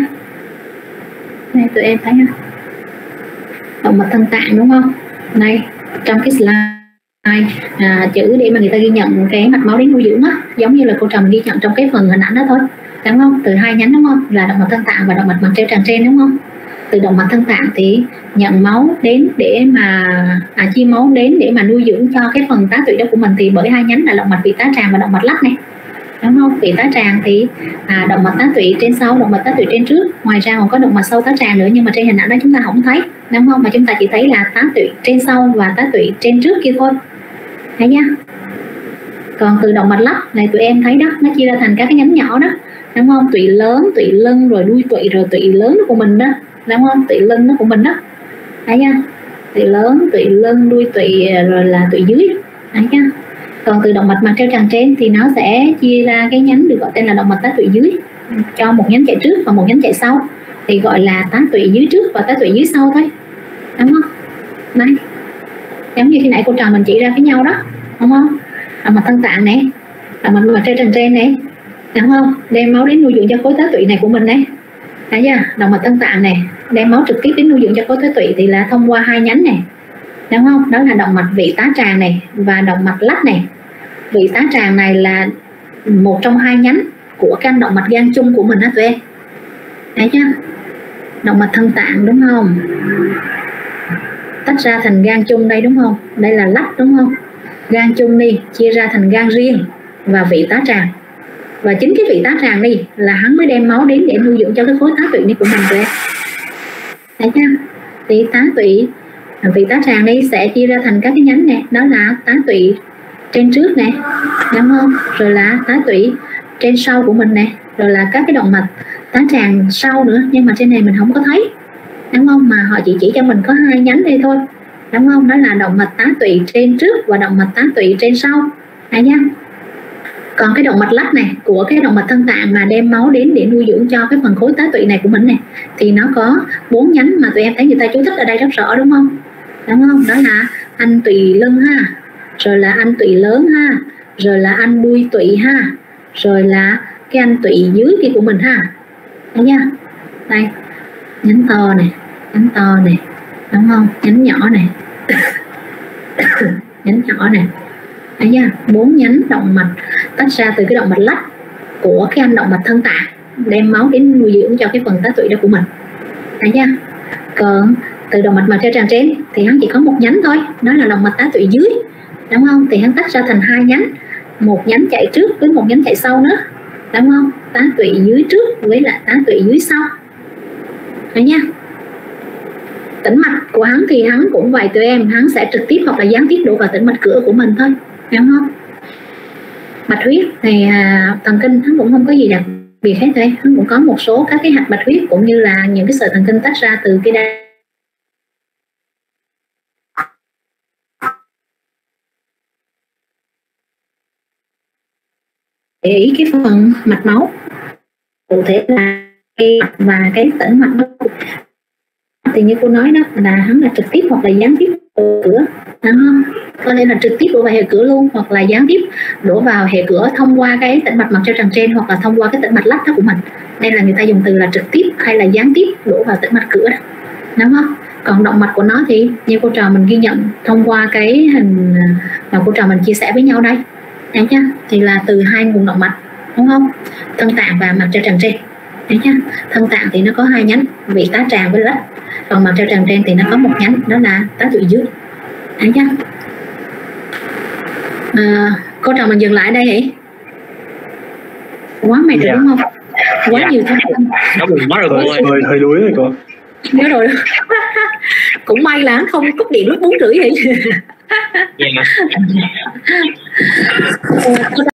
Đây tụi em thấy ha, động mạch thân tạng, đúng không? Đây trong cái slide à, chữ để mà người ta ghi nhận cái mạch máu đến nuôi dưỡng á, giống như là cô Trầm ghi nhận trong cái phần hình ảnh đó thôi, đúng không? Từ hai nhánh, đúng không? Là động mạch thân tạng và động mạch mạc treo tràng trên, đúng không? Từ động mạch thân tạng thì nhận máu đến để mà à, chia máu đến để mà nuôi dưỡng cho cái phần tá tụy đó của mình, thì bởi hai nhánh là động mạch vị tá tràng và động mạch lách này, đúng không? Vị tá tràng thì à, động mạch tá tụy trên sau, động mạch tá tụy trên trước, ngoài ra còn có động mạch sau tá tràng nữa, nhưng mà trên hình ảnh đó chúng ta không thấy, đúng không? Mà chúng ta chỉ thấy là tá tụy trên sau và tá tụy trên trước kia thôi, thấy nhá. Còn từ động mạch lách này tụi em thấy đó, nó chia ra thành các cái nhánh nhỏ đó, đúng không? Tụy lớn, tụy lưng, rồi đuôi tụy, rồi tụy lớn của mình đó, đúng không? Tụy lưng nó của mình đó, thấy nha. Tụy lớn, tụy lưng, đuôi tụy, rồi là tụy dưới, thấy nha. Còn từ động mạch mạc treo tràng trên thì nó sẽ chia ra cái nhánh được gọi tên là động mạch tá tụy dưới, cho một nhánh chạy trước và một nhánh chạy sau, thì gọi là tá tụy dưới trước và tá tụy dưới sau thôi, đúng không? Đây, giống như khi nãy cô trò mình chỉ ra với nhau đó, đúng không? Động mạch thân tạng này, động mạch mạc treo tràng trên này, đúng không? Đem máu đến nuôi dưỡng cho khối tá tụy này của mình đấy. Thấy chưa? Động mạch thân tạng này đem máu trực tiếp đến nuôi dưỡng cho khối tá tụy thì là thông qua hai nhánh này, đúng không? Đó là động mạch vị tá tràng này và động mạch lách này. Vị tá tràng này là một trong hai nhánh của căn động mạch gan chung của mình đó tụi em. Thấy chưa? Động mạch thân tạng, đúng không? Tách ra thành gan chung đây, đúng không? Đây là lách, đúng không? Gan chung đi chia ra thành gan riêng và vị tá tràng, và chính cái vị tá tràng đi là hắn mới đem máu đến để nuôi dưỡng cho cái khối tá tụy này của mình rồi. Thấy chưa? Thì tá tụy, vị tá tràng đi sẽ chia ra thành các cái nhánh này, đó là tá tụy trên trước nè, đúng không? Rồi là tá tụy trên sau của mình nè, rồi là các cái động mạch tá tràng sau nữa, nhưng mà trên này mình không có thấy, đúng không? Mà họ chỉ chỉ cho mình có hai nhánh đây thôi, đúng không? Đó là động mạch tá tụy trên trước và động mạch tá tụy trên sau, thấy nhá. Còn cái động mạch lách này của cái động mạch thân tạng mà đem máu đến để nuôi dưỡng cho cái phần khối tá tụy này của mình này, thì nó có bốn nhánh mà tụi em thấy người ta chú thích ở đây rất rõ, đúng không? Đúng không? Đó là anh tụy lưng ha, rồi là anh tụy lớn ha, rồi là anh đuôi tụy ha, rồi là cái anh tụy dưới kia của mình ha, thấy chưa? Đây, nhánh to này, nhánh to này, đúng không? Nhánh nhỏ này, nhánh nhỏ này, thấy chưa? Bốn nhánh động mạch tách ra từ cái động mạch lách của cái anh động mạch thân tạng, đem máu đến nuôi dưỡng cho cái phần tá tụy đó của mình, thấy chưa? Còn từ động mạch mạch treo tràng trên thì hắn chỉ có một nhánh thôi, đó là động mạch tá tụy dưới, đúng không? Thì hắn tách ra thành hai nhánh, một nhánh chạy trước với một nhánh chạy sau nữa, đúng không? Tá tụy dưới trước với lại tá tụy dưới sau, thấy nha. Tĩnh mạch của hắn thì hắn cũng vậy tụi em, hắn sẽ trực tiếp hoặc là gián tiếp đổ vào tĩnh mạch cửa của mình thôi, đúng không? Bạch huyết thì à, thần kinh hắn cũng không có gì đặc biệt hết thôi, hắn cũng có một số các cái hạt bạch huyết cũng như là những cái sợi thần kinh tách ra từ cái đai. Để ý cái phần mạch máu cụ thể là cái và cái tĩnh mạch đó, thì như cô nói đó là hắn là trực tiếp hoặc là gián tiếp đổ cửa, đúng không? Có thể là trực tiếp đổ vào hệ cửa luôn, hoặc là gián tiếp đổ vào hệ cửa thông qua cái tĩnh mạch mạch treo tràng trên, hoặc là thông qua cái tĩnh mạch lách đó của mình. Đây là người ta dùng từ là trực tiếp hay là gián tiếp đổ vào tĩnh mạch cửa đó, đúng không? Còn động mạch của nó thì như cô trò mình ghi nhận thông qua cái hình mà cô trò mình chia sẻ với nhau đây, thấy chưa? Thì là từ hai nguồn động mạch, đúng không? Thân tạng và mạch treo tràng trên, thấy chưa? Thân tạng thì nó có hai nhánh, vị tá tràng với lách, còn mạch treo tràng trên thì nó có một nhánh, đó là tá tụy dưới, thấy chưa? À, cô trò mình dừng lại đây hỉ? Quá mệt rồi, đúng không? Quá Dạ. nhiều thông tin. Nó buồn mất rồi cô ơi. hơi hơi đuối rồi cô. Nhớ rồi. Cũng may là không cúp điện lúc bốn rưỡi hỉ? Dạ. Cô